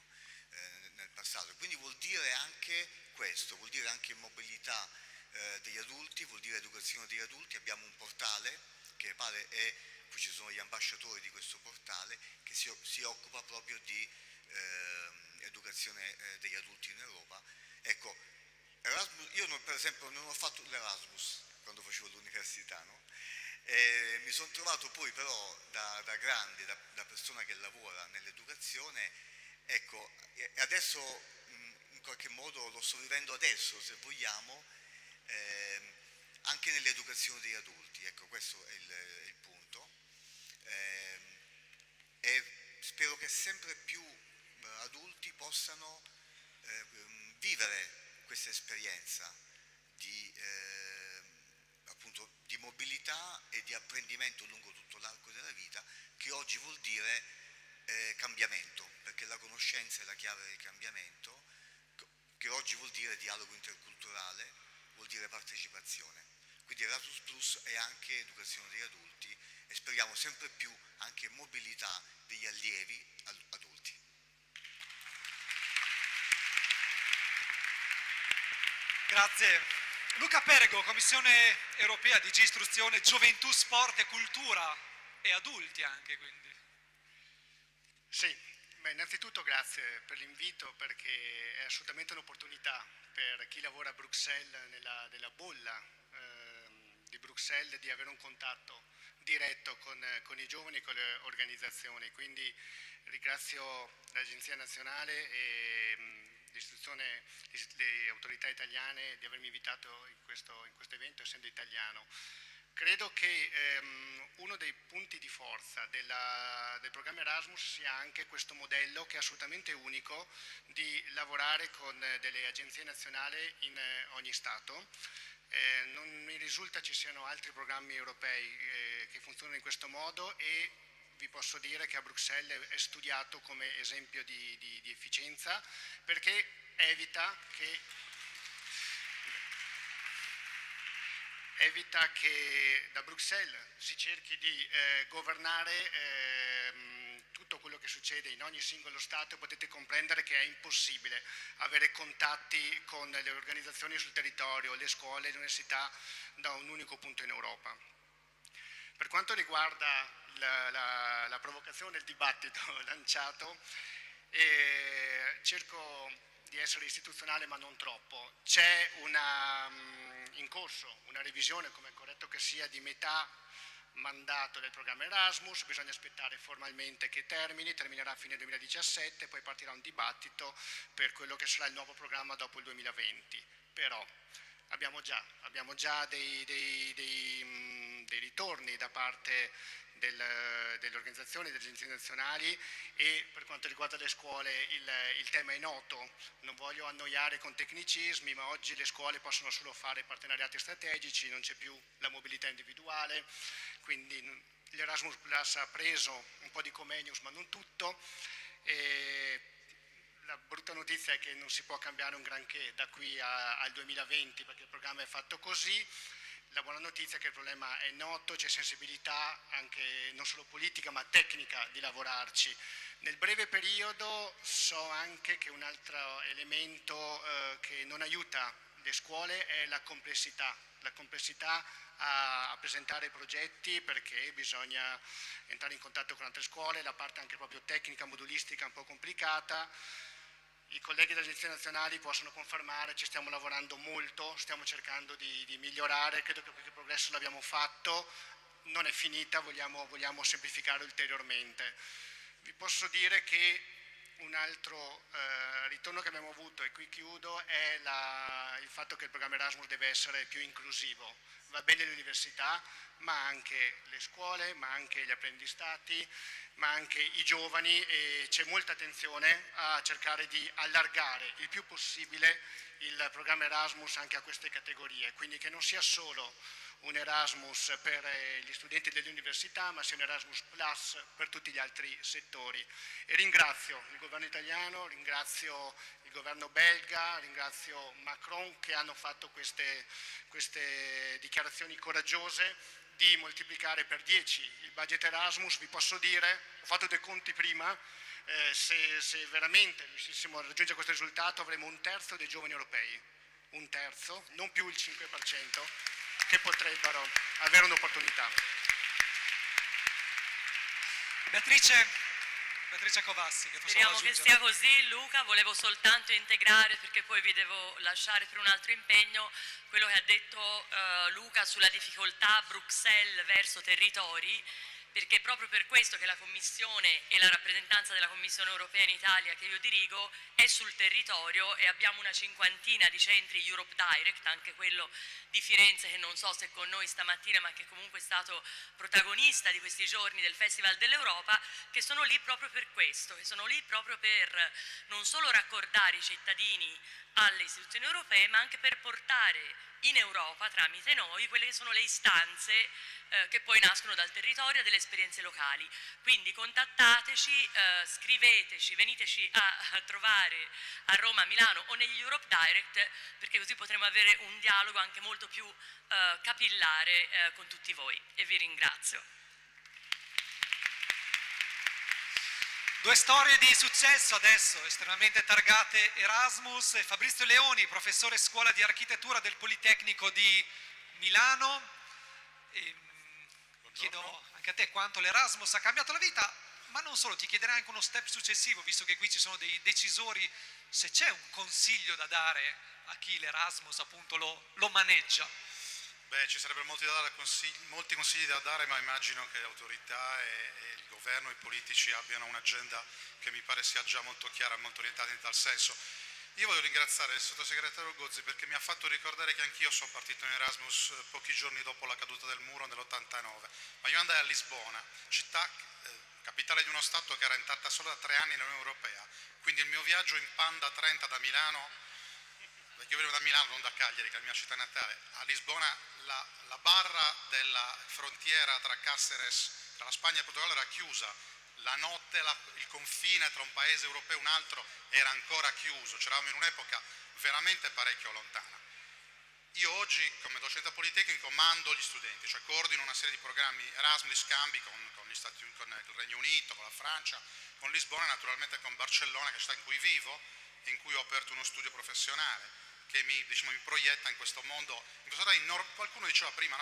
nel passato, quindi vuol dire anche questo, vuol dire anche mobilità eh, degli adulti, vuol dire educazione degli adulti. Abbiamo un portale che pare è, qui ci sono gli ambasciatori di questo portale che si, si occupa proprio di eh, educazione eh, degli adulti in Europa. Ecco, Erasmus, io non, per esempio non ho fatto l'Erasmus quando facevo l'università, no? E mi sono trovato poi però da, da grande, da, da persona che lavora nell'educazione. Ecco, e adesso in qualche modo lo sto vivendo adesso, se vogliamo, eh, anche nell'educazione degli adulti, ecco, questo è il, il punto. Eh, e spero che sempre più eh, adulti possano eh, vivere questa esperienza di, eh, appunto, di mobilità e di apprendimento lungo tutto l'arco della vita, che oggi vuol dire Eh, cambiamento, perché la conoscenza è la chiave del cambiamento, che oggi vuol dire dialogo interculturale, vuol dire partecipazione. Quindi Erasmus Plus è anche educazione degli adulti e speriamo sempre più anche mobilità degli allievi adulti. Grazie. Luca Perego, Commissione Europea D G Istruzione, Gioventù, Sport e Cultura e adulti anche, quindi. Sì, beh, innanzitutto grazie per l'invito, perché è assolutamente un'opportunità per chi lavora a Bruxelles, nella, nella bolla eh, di Bruxelles, di avere un contatto diretto con, con i giovani e con le organizzazioni. Quindi ringrazio l'Agenzia Nazionale e l'istituzione, le autorità italiane di avermi invitato in questo, in questo evento, essendo italiano. Credo che ehm, uno dei punti di forza della, del programma Erasmus sia anche questo modello, che è assolutamente unico, di lavorare con delle agenzie nazionali in eh, ogni Stato. Eh, non mi risulta ci siano altri programmi europei eh, che funzionano in questo modo, e vi posso dire che a Bruxelles è studiato come esempio di, di, di efficienza, perché evita che... evita che da Bruxelles si cerchi di eh, governare eh, tutto quello che succede in ogni singolo Stato, e potete comprendere che è impossibile avere contatti con le organizzazioni sul territorio, le scuole, le università da un unico punto in Europa. Per quanto riguarda la, la, la provocazione del dibattito lanciato e cerco di essere istituzionale ma non troppo. C'è una, in corso una revisione, come è corretto che sia, di metà mandato del programma Erasmus, bisogna aspettare formalmente che termini, terminerà a fine duemiladiciassette, poi partirà un dibattito per quello che sarà il nuovo programma dopo il duemilaventi. Però abbiamo già, abbiamo già dei, dei, dei, dei ritorni da parte del, delle organizzazioni, delle agenzie nazionali, e per quanto riguarda le scuole il, il tema è noto. Non voglio annoiare con tecnicismi, ma oggi le scuole possono solo fare partenariati strategici, non c'è più la mobilità individuale, quindi l'Erasmus Plus ha preso un po' di Comenius ma non tutto. E la brutta notizia è che non si può cambiare un granché da qui a, al duemilaventi, perché il programma è fatto così. La buona notizia è che il problema è noto, c'è sensibilità anche non solo politica ma tecnica di lavorarci. Nel breve periodo so anche che un altro elemento eh, che non aiuta le scuole è la complessità, la complessità a, a presentare progetti, perché bisogna entrare in contatto con altre scuole, la parte anche proprio tecnica, modulistica è un po' complicata. I colleghi delle agenzie nazionali possono confermare, ci stiamo lavorando molto, stiamo cercando di, di migliorare, credo che qualche progresso l'abbiamo fatto, non è finita, vogliamo, vogliamo semplificare ulteriormente. Vi posso dire che un altro eh, ritorno che abbiamo avuto, e qui chiudo, è la, il fatto che il programma Erasmus deve essere più inclusivo. Va bene le università, ma anche le scuole, ma anche gli apprendistati, ma anche i giovani, e c'è molta attenzione a cercare di allargare il più possibile il programma Erasmus anche a queste categorie, quindi che non sia solo un Erasmus per gli studenti delle università, ma sia un Erasmus Plus per tutti gli altri settori. E ringrazio il governo italiano, ringrazio il governo belga, ringrazio Macron, che hanno fatto queste, queste dichiarazioni coraggiose di moltiplicare per dieci il budget Erasmus. Vi posso dire, ho fatto dei conti prima, eh, se, se veramente riuscissimo a raggiungere questo risultato avremo un terzo dei giovani europei, un terzo, non più il cinque per cento, che potrebbero avere un'opportunità. Beatrice, Beatrice Covassi, che speriamo che sia così. Luca, volevo soltanto integrare, perché poi vi devo lasciare per un altro impegno, quello che ha detto uh, Luca sulla difficoltà Bruxelles verso territori, perché proprio per questo che la Commissione e la rappresentanza della Commissione europea in Italia che io dirigo è sul territorio, e abbiamo una cinquantina di centri Europe Direct, anche quello di Firenze che non so se è con noi stamattina, ma che comunque è stato protagonista di questi giorni del Festival dell'Europa, che sono lì proprio per questo, che sono lì proprio per non solo raccordare i cittadini alle istituzioni europee, ma anche per portare in Europa, tramite noi, quelle che sono le istanze eh, che poi nascono dal territorio e dalle esperienze locali. Quindi contattateci, eh, scriveteci, veniteci a, a trovare a Roma, a Milano o negli Europe Direct, perché così potremo avere un dialogo anche molto più eh, capillare eh, con tutti voi, e vi ringrazio. Due storie di successo adesso, estremamente targate Erasmus. Fabrizio Leoni, professore scuola di architettura del Politecnico di Milano. E chiedo anche a te quanto l'Erasmus ha cambiato la vita, ma non solo, ti chiederei anche uno step successivo, visto che qui ci sono dei decisori, se c'è un consiglio da dare a chi l'Erasmus appunto lo, lo maneggia. Beh, ci sarebbero molti, da dare, consigli, molti consigli da dare, ma immagino che le autorità e, e il governo e i politici abbiano un'agenda che mi pare sia già molto chiara, molto orientata in tal senso. Io voglio ringraziare il sottosegretario Gozzi, perché mi ha fatto ricordare che anch'io sono partito in Erasmus pochi giorni dopo la caduta del muro nell'ottantanove, ma io andai a Lisbona, città, eh, capitale di uno Stato che era intatta solo da tre anni nell'Unione Europea, quindi il mio viaggio in Panda trenta da Milano, perché io venivo da Milano, non da Cagliari, che è la mia città natale, a Lisbona la, la barra della frontiera tra Cáceres, tra la Spagna e il Portogallo era chiusa, la notte la, il confine tra un paese europeo e un altro era ancora chiuso, c'eravamo in un'epoca veramente parecchio lontana. Io oggi come docente politecnico mando gli studenti, cioè coordino una serie di programmi Erasmus, di scambi con, con, gli Stati, con il Regno Unito, con la Francia, con Lisbona e naturalmente con Barcellona, che è la città in cui vivo e in cui ho aperto uno studio professionale che mi, diciamo, mi proietta in questo mondo. In questo modo, qualcuno diceva prima, no,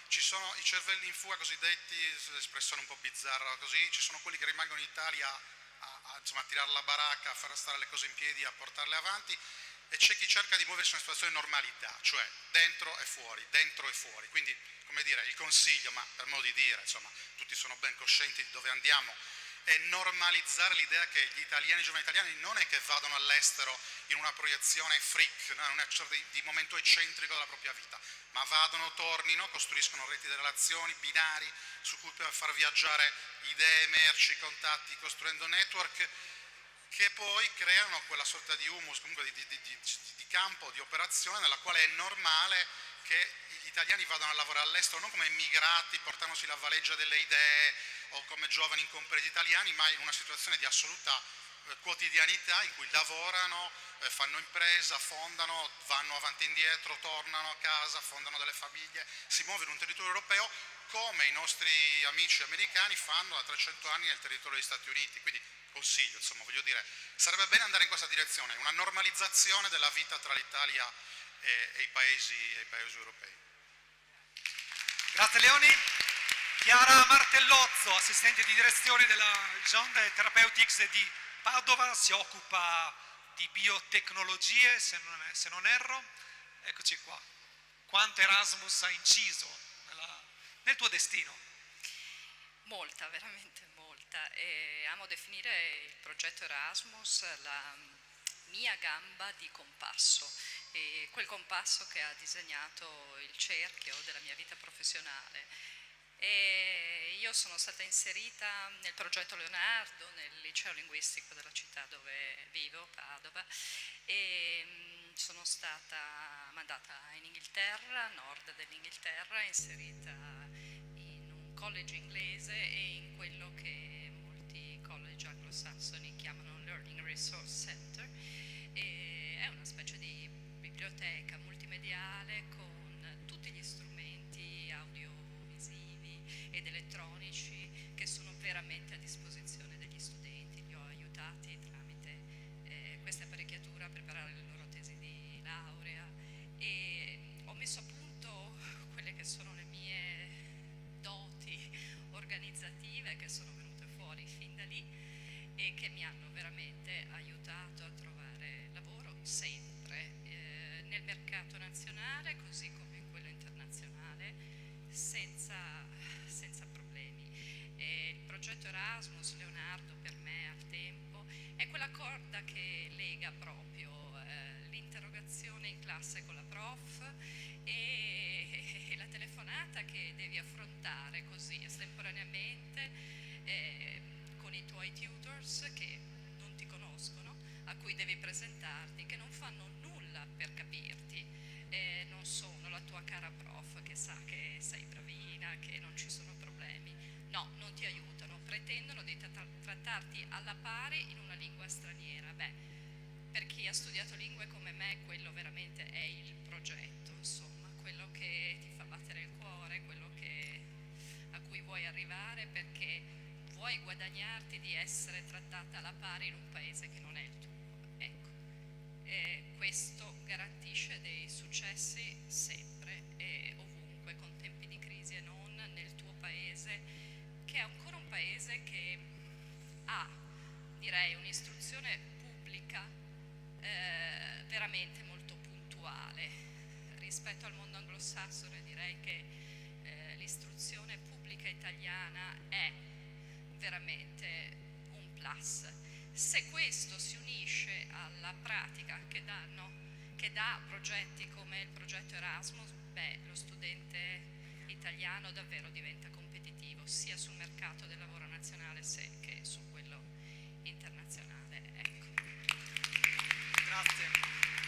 ci sono i cervelli in fuga cosiddetti, l'espressione un po' bizzarra così, ci sono quelli che rimangono in Italia a, a, insomma, a tirare la baracca, a far stare le cose in piedi, a portarle avanti, e c'è chi cerca di muoversi in una situazione di normalità, cioè dentro e fuori, dentro e fuori. Quindi, come dire, il consiglio, ma per modo di dire, insomma, tutti sono ben coscienti di dove andiamo, è normalizzare l'idea che gli italiani, i giovani italiani, non è che vadano all'estero in una proiezione freak, no? Una sorta di, di momento eccentrico della propria vita, ma vadano, tornino, costruiscono reti di relazioni, binari su cui far viaggiare idee, merci, contatti, costruendo network che poi creano quella sorta di humus, comunque di, di, di, di campo, di operazione nella quale è normale che gli italiani vadano a lavorare all'estero non come immigrati, portandosi la valigia delle idee o come giovani incompresi italiani, ma in una situazione di assoluta eh, quotidianità in cui lavorano, eh, fanno impresa, fondano, vanno avanti e indietro, tornano a casa, fondano delle famiglie, si muovono in un territorio europeo come i nostri amici americani fanno da trecento anni nel territorio degli Stati Uniti. Quindi consiglio, insomma, voglio dire, sarebbe bene andare in questa direzione, una normalizzazione della vita tra l'Italia e, e, i paesi, e i paesi europei. Grazie Leoni. Chiara Martellozzo, assistente di direzione della Joint Therapeutics di Padova, si occupa di biotecnologie, se non, se non erro. Eccoci qua. Quanto Erasmus ha inciso nella, nel tuo destino? Molta, veramente molta. E amo definire il progetto Erasmus la mia gamba di compasso, e quel compasso che ha disegnato il cerchio della mia vita professionale. E io sono stata inserita nel progetto Leonardo, nel liceo linguistico della città dove vivo, Padova, e sono stata mandata in Inghilterra, a nord dell'Inghilterra, inserita in un college inglese e in quello che molti college anglosassoni chiamano Learning Resource Center. E è una specie di biblioteca multimediale con tutti gli strumenti audiovisivi ed elettronici che sono veramente a disposizione degli studenti. Li ho aiutati tramite eh, questa apparecchiatura a preparare le loro tesi di laurea e ho messo a punto quelle che sono le mie doti organizzative che sono venute fuori fin da lì e che mi hanno veramente aiutato a trovare lavoro sempre eh, nel mercato nazionale così come in quello internazionale senza, senza problemi. E il progetto Erasmus, Leonardo, per me al tempo è quella corda che lega proprio eh, l'interrogazione in classe con la prof e, e la telefonata che devi affrontare così estemporaneamente eh, con i tuoi tutors che non ti conoscono, a cui devi presentarti, che non fanno nulla per capirti, eh, non sono la tua cara prof che sa che sei bravina, che non ci sono problemi, no, non ti aiutano, pretendono di tra trattarti alla pari in una lingua straniera. Beh, per chi ha studiato lingue come me quello veramente è il progetto, insomma, quello che ti fa battere il cuore, quello che, a cui vuoi arrivare perché vuoi guadagnarti di essere trattata alla pari in un paese che non è il tuo. Ecco, e questo garantisce dei successi sempre e ovunque, con tempi di crisi e non nel tuo paese, che è ancora un paese che ha, direi, un'istruzione pubblica eh, veramente molto puntuale. Rispetto al mondo anglosassone direi che eh, l'istruzione pubblica italiana è veramente un plus. Se questo si unisce alla pratica che danno, che dà progetti come il progetto Erasmus, beh, lo studente italiano davvero diventa competitivo sia sul mercato del lavoro nazionale che su quello internazionale. Ecco. Grazie.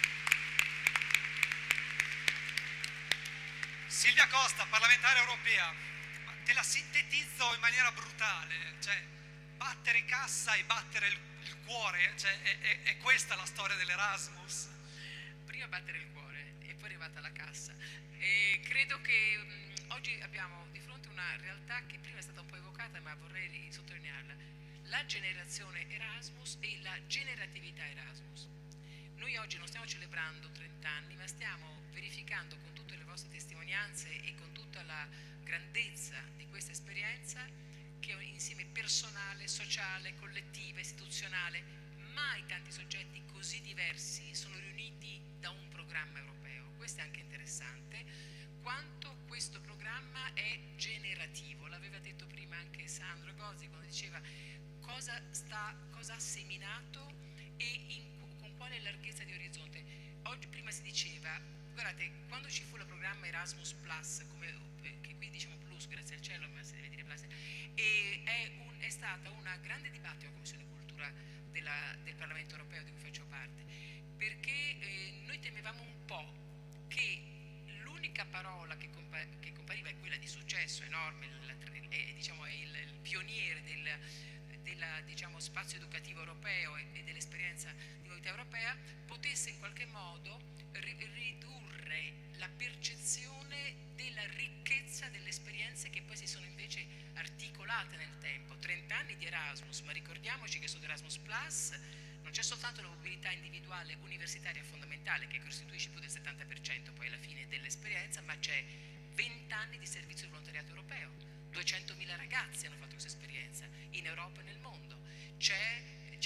Silvia Costa, parlamentare europea, te la sintetizzo in maniera brutale, cioè battere cassa e battere il, il cuore, cioè, è, è, è questa la storia dell'Erasmus? Prima battere il cuore e poi è arrivata la cassa. E credo che mh, oggi abbiamo di fronte una realtà che prima è stata un po' evocata, ma vorrei sottolinearla: la generazione Erasmus e la generatività Erasmus. Noi oggi non stiamo celebrando trenta anni, ma stiamo verificando con tutte le vostre testimonianze e con tutta la grandezza di questa esperienza che è un insieme personale, sociale, collettiva, istituzionale. Mai tanti soggetti così diversi sono riuniti da un programma europeo. Questo è anche interessante, quanto questo programma è generativo. L'aveva detto prima anche Sandro Gozzi quando diceva cosa, sta, cosa ha seminato e in, con quale larghezza di orizzonte. Oggi prima si diceva, guardate, quando ci fu il programma Erasmus Plus, come, che qui diciamo Plus, grazie al cielo, ma si deve dire Plus, e è, un, è stata una grande dibattito alla Commissione Cultura della, del Parlamento Europeo di cui faccio parte, perché eh, noi temevamo un po' che l'unica parola che, compa che compariva è quella di successo enorme, il, è, diciamo, è il, il pioniere del del diciamo, spazio educativo europeo e, e dell'esperienza di mobilità europea, potesse in qualche modo ri ridurre la percezione della ricchezza delle esperienze che poi si sono invece articolate nel tempo. trenta anni di Erasmus, ma ricordiamoci che sotto Erasmus Plus non c'è soltanto la mobilità individuale universitaria fondamentale che costituisce più del settanta per cento poi alla fine dell'esperienza, ma c'è venti anni di servizio di volontariato europeo. duecentomila ragazzi hanno fatto questa esperienza in Europa e nel mondo. C'è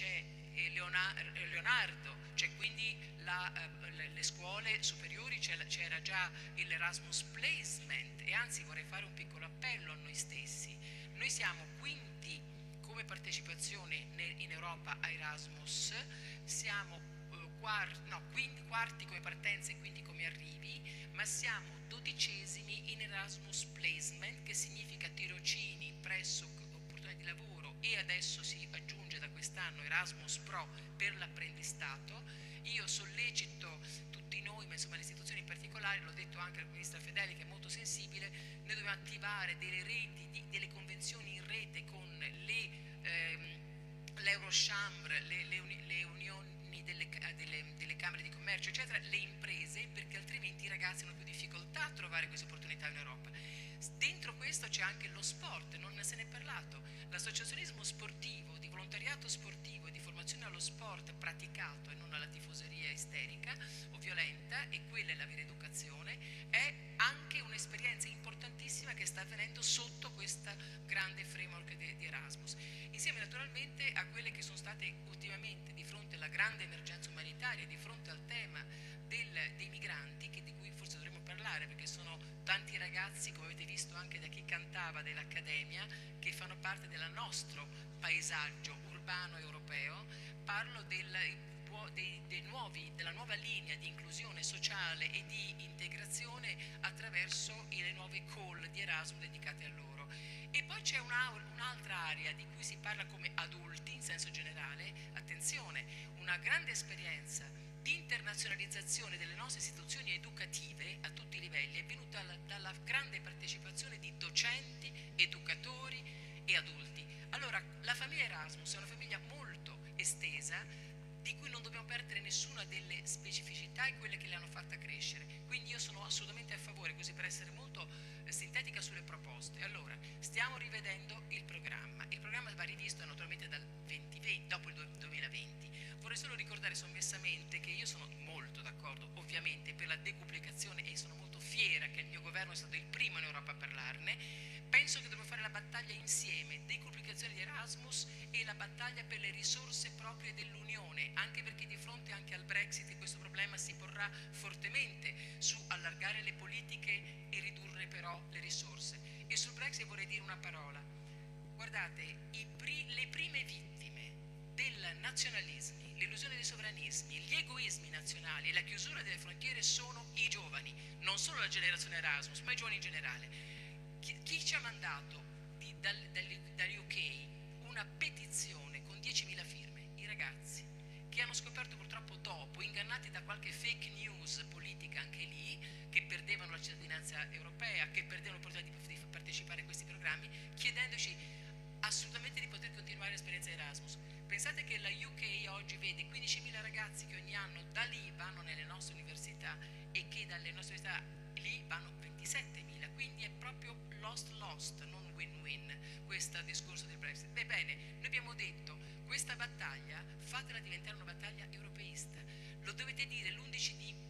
Leonardo, c'è quindi la, le, le scuole superiori, c'era già l'Erasmus Placement, e anzi vorrei fare un piccolo appello a noi stessi. Noi siamo quinti come partecipazione in Europa a Erasmus, siamo eh, quarti, no, quinti, quarti come partenza e quinti come arrivi, ma siamo dodicesimi in Erasmus Placement, che significa tirocini presso opportunità di lavoro, e adesso si aggiunge da quest'anno Erasmus Pro per l'apprendistato. Io sollecito tutti noi, ma insomma le istituzioni in particolare, l'ho detto anche al ministro Fedeli che è molto sensibile, noi dobbiamo attivare delle reti, di, delle convenzioni in rete con le ehm, l'Eurochambre, le, le, uni, le unioni delle, delle, delle camere di commercio, eccetera, le imprese, perché altrimenti i ragazzi hanno più difficoltà a trovare queste opportunità in Europa. Dentro questo c'è anche lo sport, non se ne è parlato. L'associazionismo sportivo, di volontariato sportivo e di formazione allo sport praticato e non alla tifoseria isterica o violenta, e quella è la vera educazione, è anche un'esperienza importantissima che sta avvenendo sotto questa grande framework di, di Erasmus, insieme naturalmente a quelle che sono state ultimamente di fronte alla grande emergenza umanitaria, di fronte al tema del, dei migranti, che, di cui forse dovremmo parlare, perché sono tanti ragazzi, come avete visto anche da chi cantava dell'Accademia, che fanno parte del nostro paesaggio urbano europeo. Parlo del, dei, dei nuovi, della nuova linea di inclusione sociale e di integrazione attraverso le nuove call di Erasmus dedicate a loro. E poi c'è un'altra area di cui si parla come adulti in senso generale. Attenzione, una grande esperienza di internazionalizzazione delle nostre istituzioni educative a tutti i livelli è venuta dalla grande partecipazione di docenti, educatori e adulti. Allora, la famiglia Erasmus è una famiglia molto estesa, di cui non dobbiamo perdere nessuna delle specificità e quelle che le hanno fatta crescere. Quindi io sono assolutamente a favore, così per essere molto eh, sintetica sulle proposte. Allora, stiamo rivedendo il programma. Il programma va rivisto naturalmente dal duemilaventi, dopo il duemilaventi. Vorrei solo ricordare sommessamente che io sono molto d'accordo, ovviamente, per la decuplicazione, e sono molto fiera che il mio governo è stato il primo in Europa a parlarne. Penso che dobbiamo fare la battaglia insieme, decuplicazione di Erasmus e la battaglia per le risorse proprie dell'Unione, anche perché di fronte anche al Brexit questo problema si porrà fortemente su allargare le politiche e ridurre però le risorse. E sul Brexit vorrei dire una parola. Guardate, i pri le prime vittime del nazionalismi, l'illusione dei sovranismi, gli egoismi nazionali e la chiusura delle frontiere sono i giovani, non solo la generazione Erasmus, ma i giovani in generale. Chi, chi ci ha mandato di, dal, dal, dall'U K una petizione con diecimila firme? I ragazzi, che hanno scoperto purtroppo dopo, ingannati da qualche fake news politica anche lì, che perdevano la cittadinanza europea, che perdevano l'opportunità di, di partecipare a questi programmi, chiedendoci assolutamente di poter continuare l'esperienza Erasmus. Pensate che la U K oggi vede quindicimila ragazzi che ogni anno da lì vanno nelle nostre università e che dalle nostre università lì vanno ventisettemila, quindi è proprio lost-lost, non win-win questo discorso del Brexit. Ebbene, noi abbiamo detto, questa battaglia fatela diventare una battaglia europeista, lo dovete dire l'undici di giugno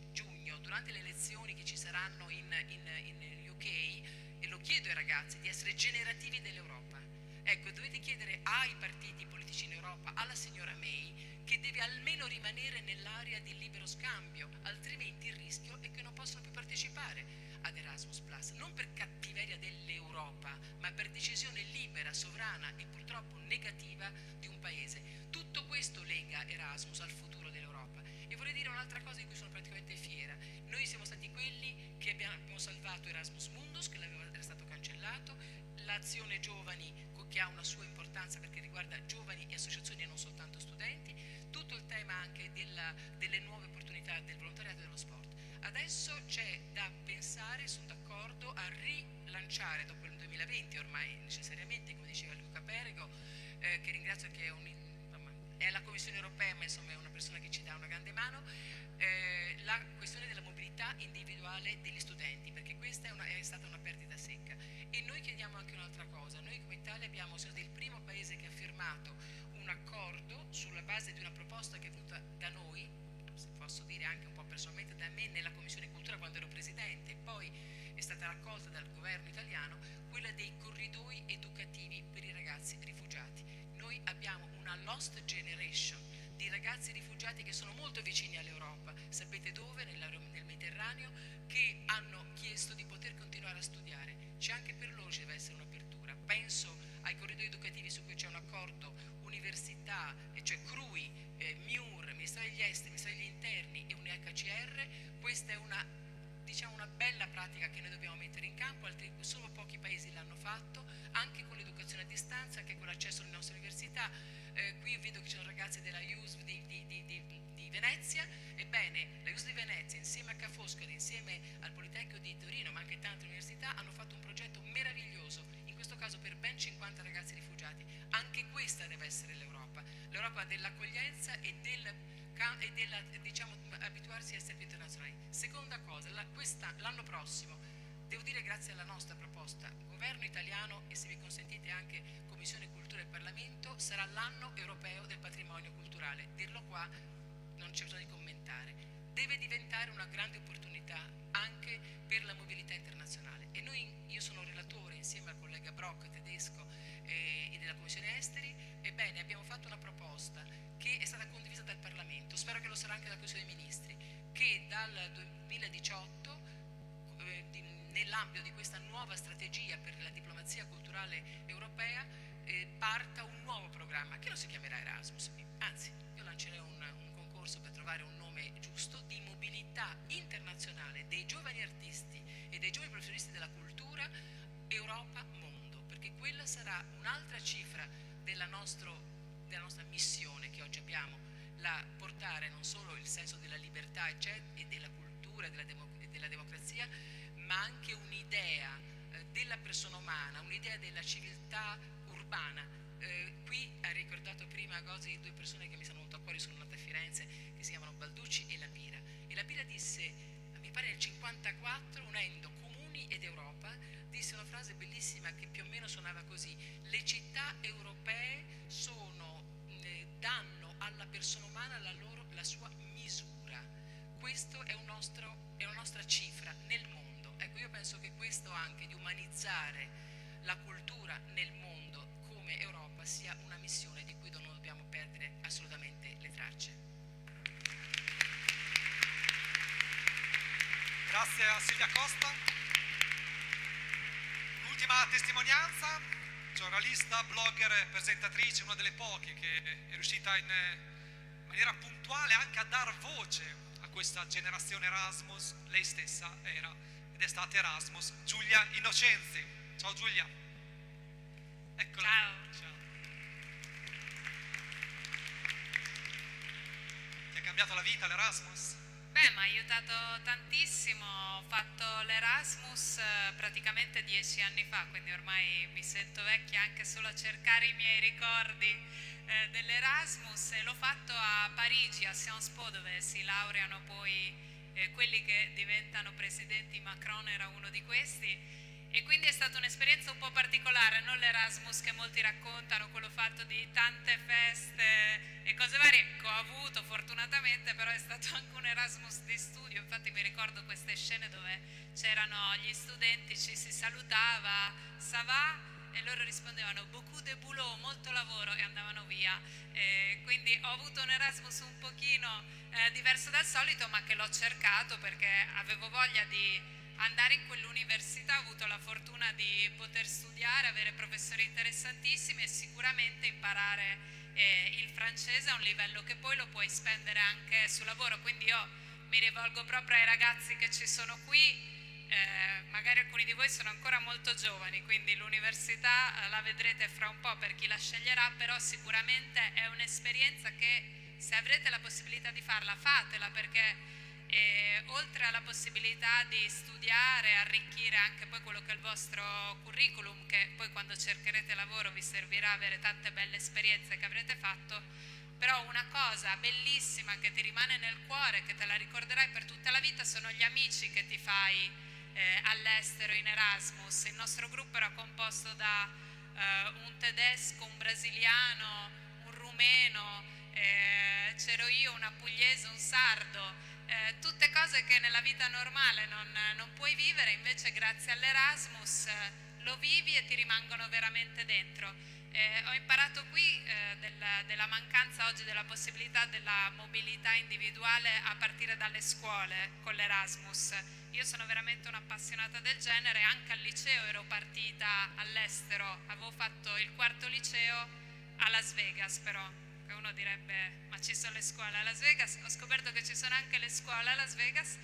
giugno, durante le elezioni che ci saranno in, in, in U K, e lo chiedo ai ragazzi, di essere generativi dell'Europa. Ecco, dovete chiedere ai partiti politici in Europa, alla signora May, che deve almeno rimanere nell'area di libero scambio, altrimenti il rischio è che non possono più partecipare ad Erasmus plus, non per cattiveria dell'Europa, ma per decisione libera, sovrana e purtroppo negativa di un paese. Tutto questo lega Erasmus al futuro dell'Europa. E vorrei dire un'altra cosa di cui sono praticamente fiera. Noi siamo stati quelli che abbiamo, abbiamo salvato Erasmus Mundus, che aveva, era stato cancellato, l'azione giovani che ha una sua importanza perché riguarda giovani e associazioni e non soltanto studenti, tutto il tema anche della, delle nuove opportunità del volontariato e dello sport. Adesso c'è da pensare, sono d'accordo, a rilanciare dopo il duemilaventi ormai necessariamente, come diceva Luca Perego, eh, che ringrazio, che è, un, insomma, è alla Commissione Europea, ma insomma è una persona che ci dà una grande mano, eh, la questione della mobilità individuale degli studenti, perché questa è, una, è stata una perdita secca. E noi chiediamo anche un'altra cosa, noi come Italia abbiamo, siamo stati il primo paese che ha firmato un accordo sulla base di una proposta che è venuta da noi, se posso dire anche un po' personalmente da me nella Commissione Cultura quando ero Presidente, e poi è stata raccolta dal governo italiano, quella dei corridoi educativi per i ragazzi rifugiati. Noi abbiamo una lost generation di ragazzi rifugiati che sono molto vicini all'Europa, sapete dove? Nel, nel Mediterraneo, che hanno chiesto di poter continuare a studiare. C'è anche per loro ci deve essere un'apertura. Penso ai corridoi educativi su cui c'è un accordo università, cioè C R U I, eh, M I U R, Ministero degli Esteri, Ministero degli Interni e un H C R. Questa è una, diciamo, una bella pratica che noi dobbiamo mettere in campo, altri, solo pochi paesi l'hanno fatto, anche con l'educazione a distanza, anche con l'accesso alle nostre università. Eh, qui vedo che ci sono ragazzi della I U S V di, di, di, di, di Venezia. Ebbene, la I U S V di Venezia insieme a Ca' Foscari, insieme al Politecnico di Torino, ma anche tante università, hanno fatto un progetto meraviglioso, in questo caso per ben cinquanta ragazzi rifugiati. Anche questa deve essere l'Europa, l'Europa dell'accoglienza e del, e della, diciamo, abituarsi a essere più internazionali. Seconda cosa, la, l'anno prossimo, devo dire grazie alla nostra proposta, governo italiano e se mi consentite anche Commissione Cultura e Parlamento, sarà l'anno europeo del patrimonio culturale. Dirlo qua non c'è bisogno di commentare. Deve diventare una grande opportunità anche per la mobilità internazionale. E noi, io sono relatore insieme al collega Brock tedesco eh, e della Commissione Esteri, ebbene abbiamo fatto una proposta che è stata condivisa dal Parlamento, spero che lo sarà anche dalla Consiglio dei Ministri, che dal duemiladiciotto eh, di, nell'ambito di questa nuova strategia per la diplomazia culturale europea eh, parta un nuovo programma che non si chiamerà Erasmus, anzi io lancerei un, un concorso per trovare un nome giusto di mobilità internazionale dei giovani artisti e dei giovani professionisti della cultura Europa-Mondo, perché quella sarà un'altra cifra della, nostro, della nostra missione che oggi abbiamo, la portare non solo il senso della libertà eccetera, e della cultura e della, demo, della democrazia, ma anche un'idea eh, della persona umana, un'idea della civiltà urbana. Eh, qui ha ricordato prima Gozi due persone che mi sono molto a cuore, sono nata a Firenze, che si chiamano Balducci e La Pira. E La Pira disse, mi pare nel cinquantaquattro, unendo comuni ed Europa, disse una frase bellissima che più o meno suonava così: le città europee sono, eh, danno alla persona umana la, loro, la sua misura. Questo è, un nostro, è una nostra cifra nel mondo. Ecco, io penso che questo anche di umanizzare la cultura nel mondo come Europa sia una missione di cui non dobbiamo perdere assolutamente le tracce. Grazie a Silvia Costa. Un'ultima testimonianza, giornalista, blogger, presentatrice, una delle poche che è riuscita in maniera puntuale anche a dar voce a questa generazione Erasmus. Lei stessa era ed è stata Erasmus, Giulia Innocenzi. Ciao Giulia. Eccola. Ciao. Ciao. Ti ha cambiato la vita l'Erasmus? Beh, mi ha aiutato tantissimo, ho fatto l'Erasmus praticamente dieci anni fa, quindi ormai mi sento vecchia anche solo a cercare i miei ricordi eh, dell'Erasmus, e l'ho fatto a Parigi, a Sciences Po, dove si laureano poi eh, quelli che diventano presidenti. Macron era uno di questi, E quindi è stata un'esperienza un po' particolare, non l'Erasmus che molti raccontano, quello fatto di tante feste e cose varie, che ho avuto fortunatamente, però è stato anche un Erasmus di studio. Infatti mi ricordo queste scene dove c'erano gli studenti, ci si salutava, ça va? E loro rispondevano beaucoup de boulot, molto lavoro, e andavano via. E quindi ho avuto un Erasmus un pochino eh, diverso dal solito, ma che l'ho cercato perché avevo voglia di andare in quell'università. Ho avuto la fortuna di poter studiare, avere professori interessantissimi e sicuramente imparare eh, il francese a un livello che poi lo puoi spendere anche sul lavoro. Quindi io mi rivolgo proprio ai ragazzi che ci sono qui. Eh, magari alcuni di voi sono ancora molto giovani, quindi l'università eh, la vedrete fra un po' per chi la sceglierà, però sicuramente è un'esperienza che, se avrete la possibilità di farla, fatela, perché eh, oltre alla possibilità di studiare, arricchire anche poi quello che è il vostro curriculum, che poi quando cercherete lavoro vi servirà avere tante belle esperienze che avrete fatto, però una cosa bellissima che ti rimane nel cuore, che te la ricorderai per tutta la vita, sono gli amici che ti fai Eh, all'estero in Erasmus. Il nostro gruppo era composto da eh, un tedesco, un brasiliano, un rumeno, eh, c'ero io, una pugliese, un sardo, eh, tutte cose che nella vita normale non, non puoi vivere, invece grazie all'Erasmus eh, lo vivi e ti rimangono veramente dentro. Eh, ho imparato qui eh, della, della mancanza oggi della possibilità della mobilità individuale a partire dalle scuole con l'Erasmus. Io sono veramente un'appassionata del genere, anche al liceo ero partita all'estero, avevo fatto il quarto liceo a Las Vegas, però che uno direbbe ma ci sono le scuole a Las Vegas, ho scoperto che ci sono anche le scuole a Las Vegas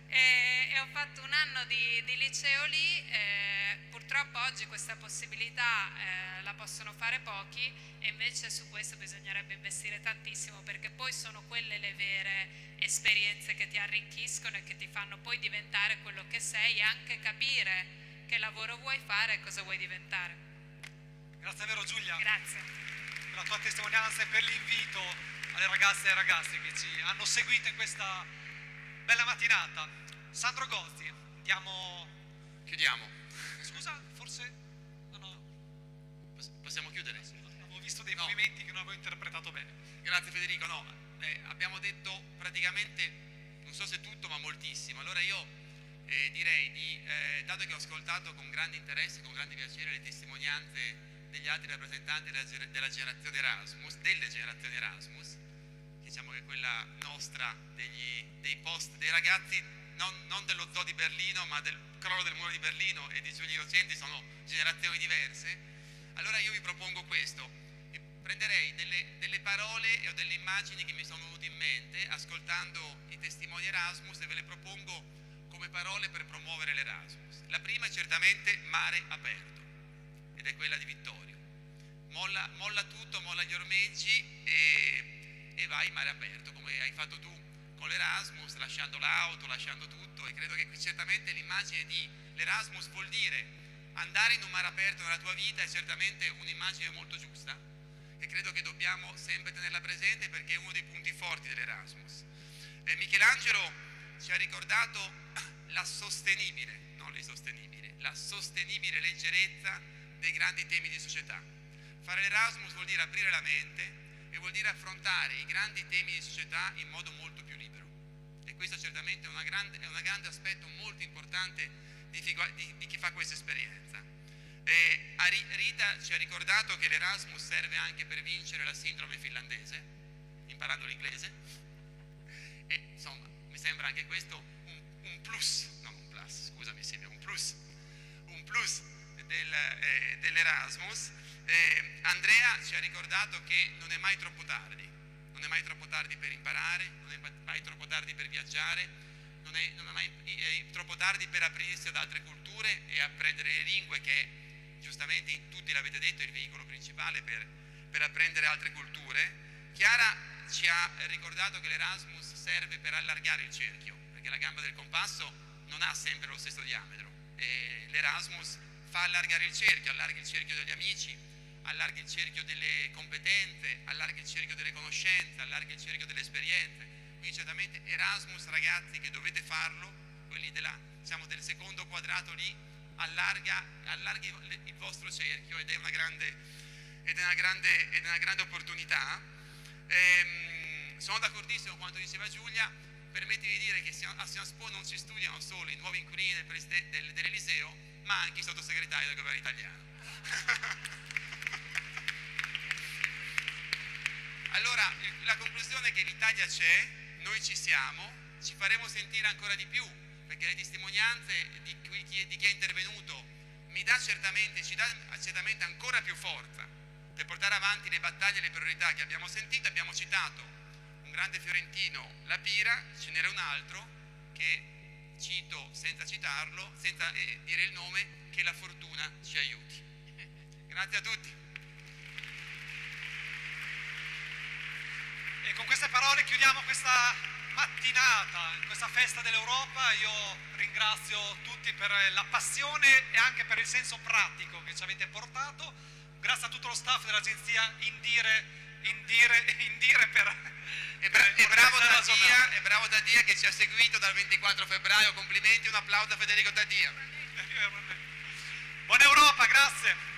e, e ho fatto un anno di, di liceo lì. Eh, purtroppo oggi questa possibilità eh, la possono fare pochi e invece su questo bisognerebbe investire tantissimo, perché poi sono quelle le vere esperienze che ti arricchiscono e che ti fanno poi diventare quello che sei e anche capire che lavoro vuoi fare e cosa vuoi diventare. Grazie davvero Giulia. Grazie. Per la tua testimonianza e per l'invito alle ragazze e ai ragazzi che ci hanno seguito in questa bella mattinata. Sandro Gozzi, andiamo... Chiudiamo. Scusa, forse... No, no. Possiamo chiudere? Avevo visto dei no. movimenti che non avevo interpretato bene. Grazie Federico, no, eh, abbiamo detto praticamente, non so se tutto, ma moltissimo. Allora io eh, direi di, eh, dato che ho ascoltato con grande interesse, con grande piacere le testimonianze degli altri rappresentanti della, della generazione Erasmus, delle generazioni Erasmus, diciamo che quella nostra, degli, dei post, dei ragazzi non, non dello zoo di Berlino, ma del crollo del muro di Berlino e di Giulio Innocenti, sono generazioni diverse. Allora io vi propongo questo. Prenderei delle, delle parole o delle immagini che mi sono venute in mente ascoltando i testimoni Erasmus e ve le propongo come parole per promuovere l'Erasmus. La prima è certamente mare aperto, ed è quella di Vittorio. Molla, molla tutto, molla gli ormeggi e, e vai mare aperto, come hai fatto tu con l'Erasmus, lasciando l'auto, lasciando tutto. E credo che certamente l'immagine di l'Erasmus vuol dire andare in un mare aperto nella tua vita è certamente un'immagine molto giusta, e credo che dobbiamo sempre tenerla presente perché è uno dei punti forti dell'Erasmus. Eh, Michelangelo ci ha ricordato la sostenibile, non l'insostenibile, la sostenibile leggerezza dei grandi temi di società. Fare l'Erasmus vuol dire aprire la mente e vuol dire affrontare i grandi temi di società in modo molto più libero. E questo certamente è, una grande, è un grande aspetto molto importante di, di, di chi fa questa esperienza. Eh, Rita ci ha ricordato che l'Erasmus serve anche per vincere la sindrome finlandese, imparando l'inglese, e insomma mi sembra anche questo un, un plus, non un plus, scusami Silvia, un plus, un plus del, eh, dell'Erasmus. Eh, Andrea ci ha ricordato che non è mai troppo tardi, non è mai troppo tardi per imparare, non è mai troppo tardi per viaggiare, non è, non è mai è troppo tardi per aprirsi ad altre culture e apprendere le lingue, che giustamente tutti l'avete detto è il veicolo principale per, per apprendere altre culture. Chiara ci ha ricordato che l'Erasmus serve per allargare il cerchio, perché la gamba del compasso non ha sempre lo stesso diametro, e l'Erasmus fa allargare il cerchio, allarga il cerchio degli amici, allarga il cerchio delle competenze, allarga il cerchio delle conoscenze, allarga il cerchio delle esperienze. Quindi certamente Erasmus, ragazzi, che dovete farlo, quelli della, diciamo, del secondo quadrato lì, allarga, allarghi il vostro cerchio ed è una grande, ed è una grande, ed è una grande opportunità. Ehm, sono d'accordissimo con quanto diceva Giulia, permettimi di dire che a Sciences Po non si studiano solo i nuovi inquilini del, del, dell'Eliseo, ma anche i sottosegretari del governo italiano. Allora, la conclusione è che l'Italia c'è, noi ci siamo, ci faremo sentire ancora di più, perché le testimonianze di chi, di chi è intervenuto mi dà certamente, ci dà certamente ancora più forza per portare avanti le battaglie e le priorità che abbiamo sentito. Abbiamo citato un grande fiorentino, La Pira, ce n'era un altro che cito senza citarlo, senza eh, dire il nome, che la fortuna ci aiuti. Grazie a tutti. E con queste parole chiudiamo questa mattinata, questa festa dell'Europa. Io ringrazio tutti per la passione e anche per il senso pratico che ci avete portato. Grazie a tutto lo staff dell'agenzia Indire, Indire, Indire per... E, bra e, bravo Taddia, e bravo Taddia che ci ha seguito dal ventiquattro febbraio. Complimenti, un applauso a Federico Taddia. Buona Europa, grazie.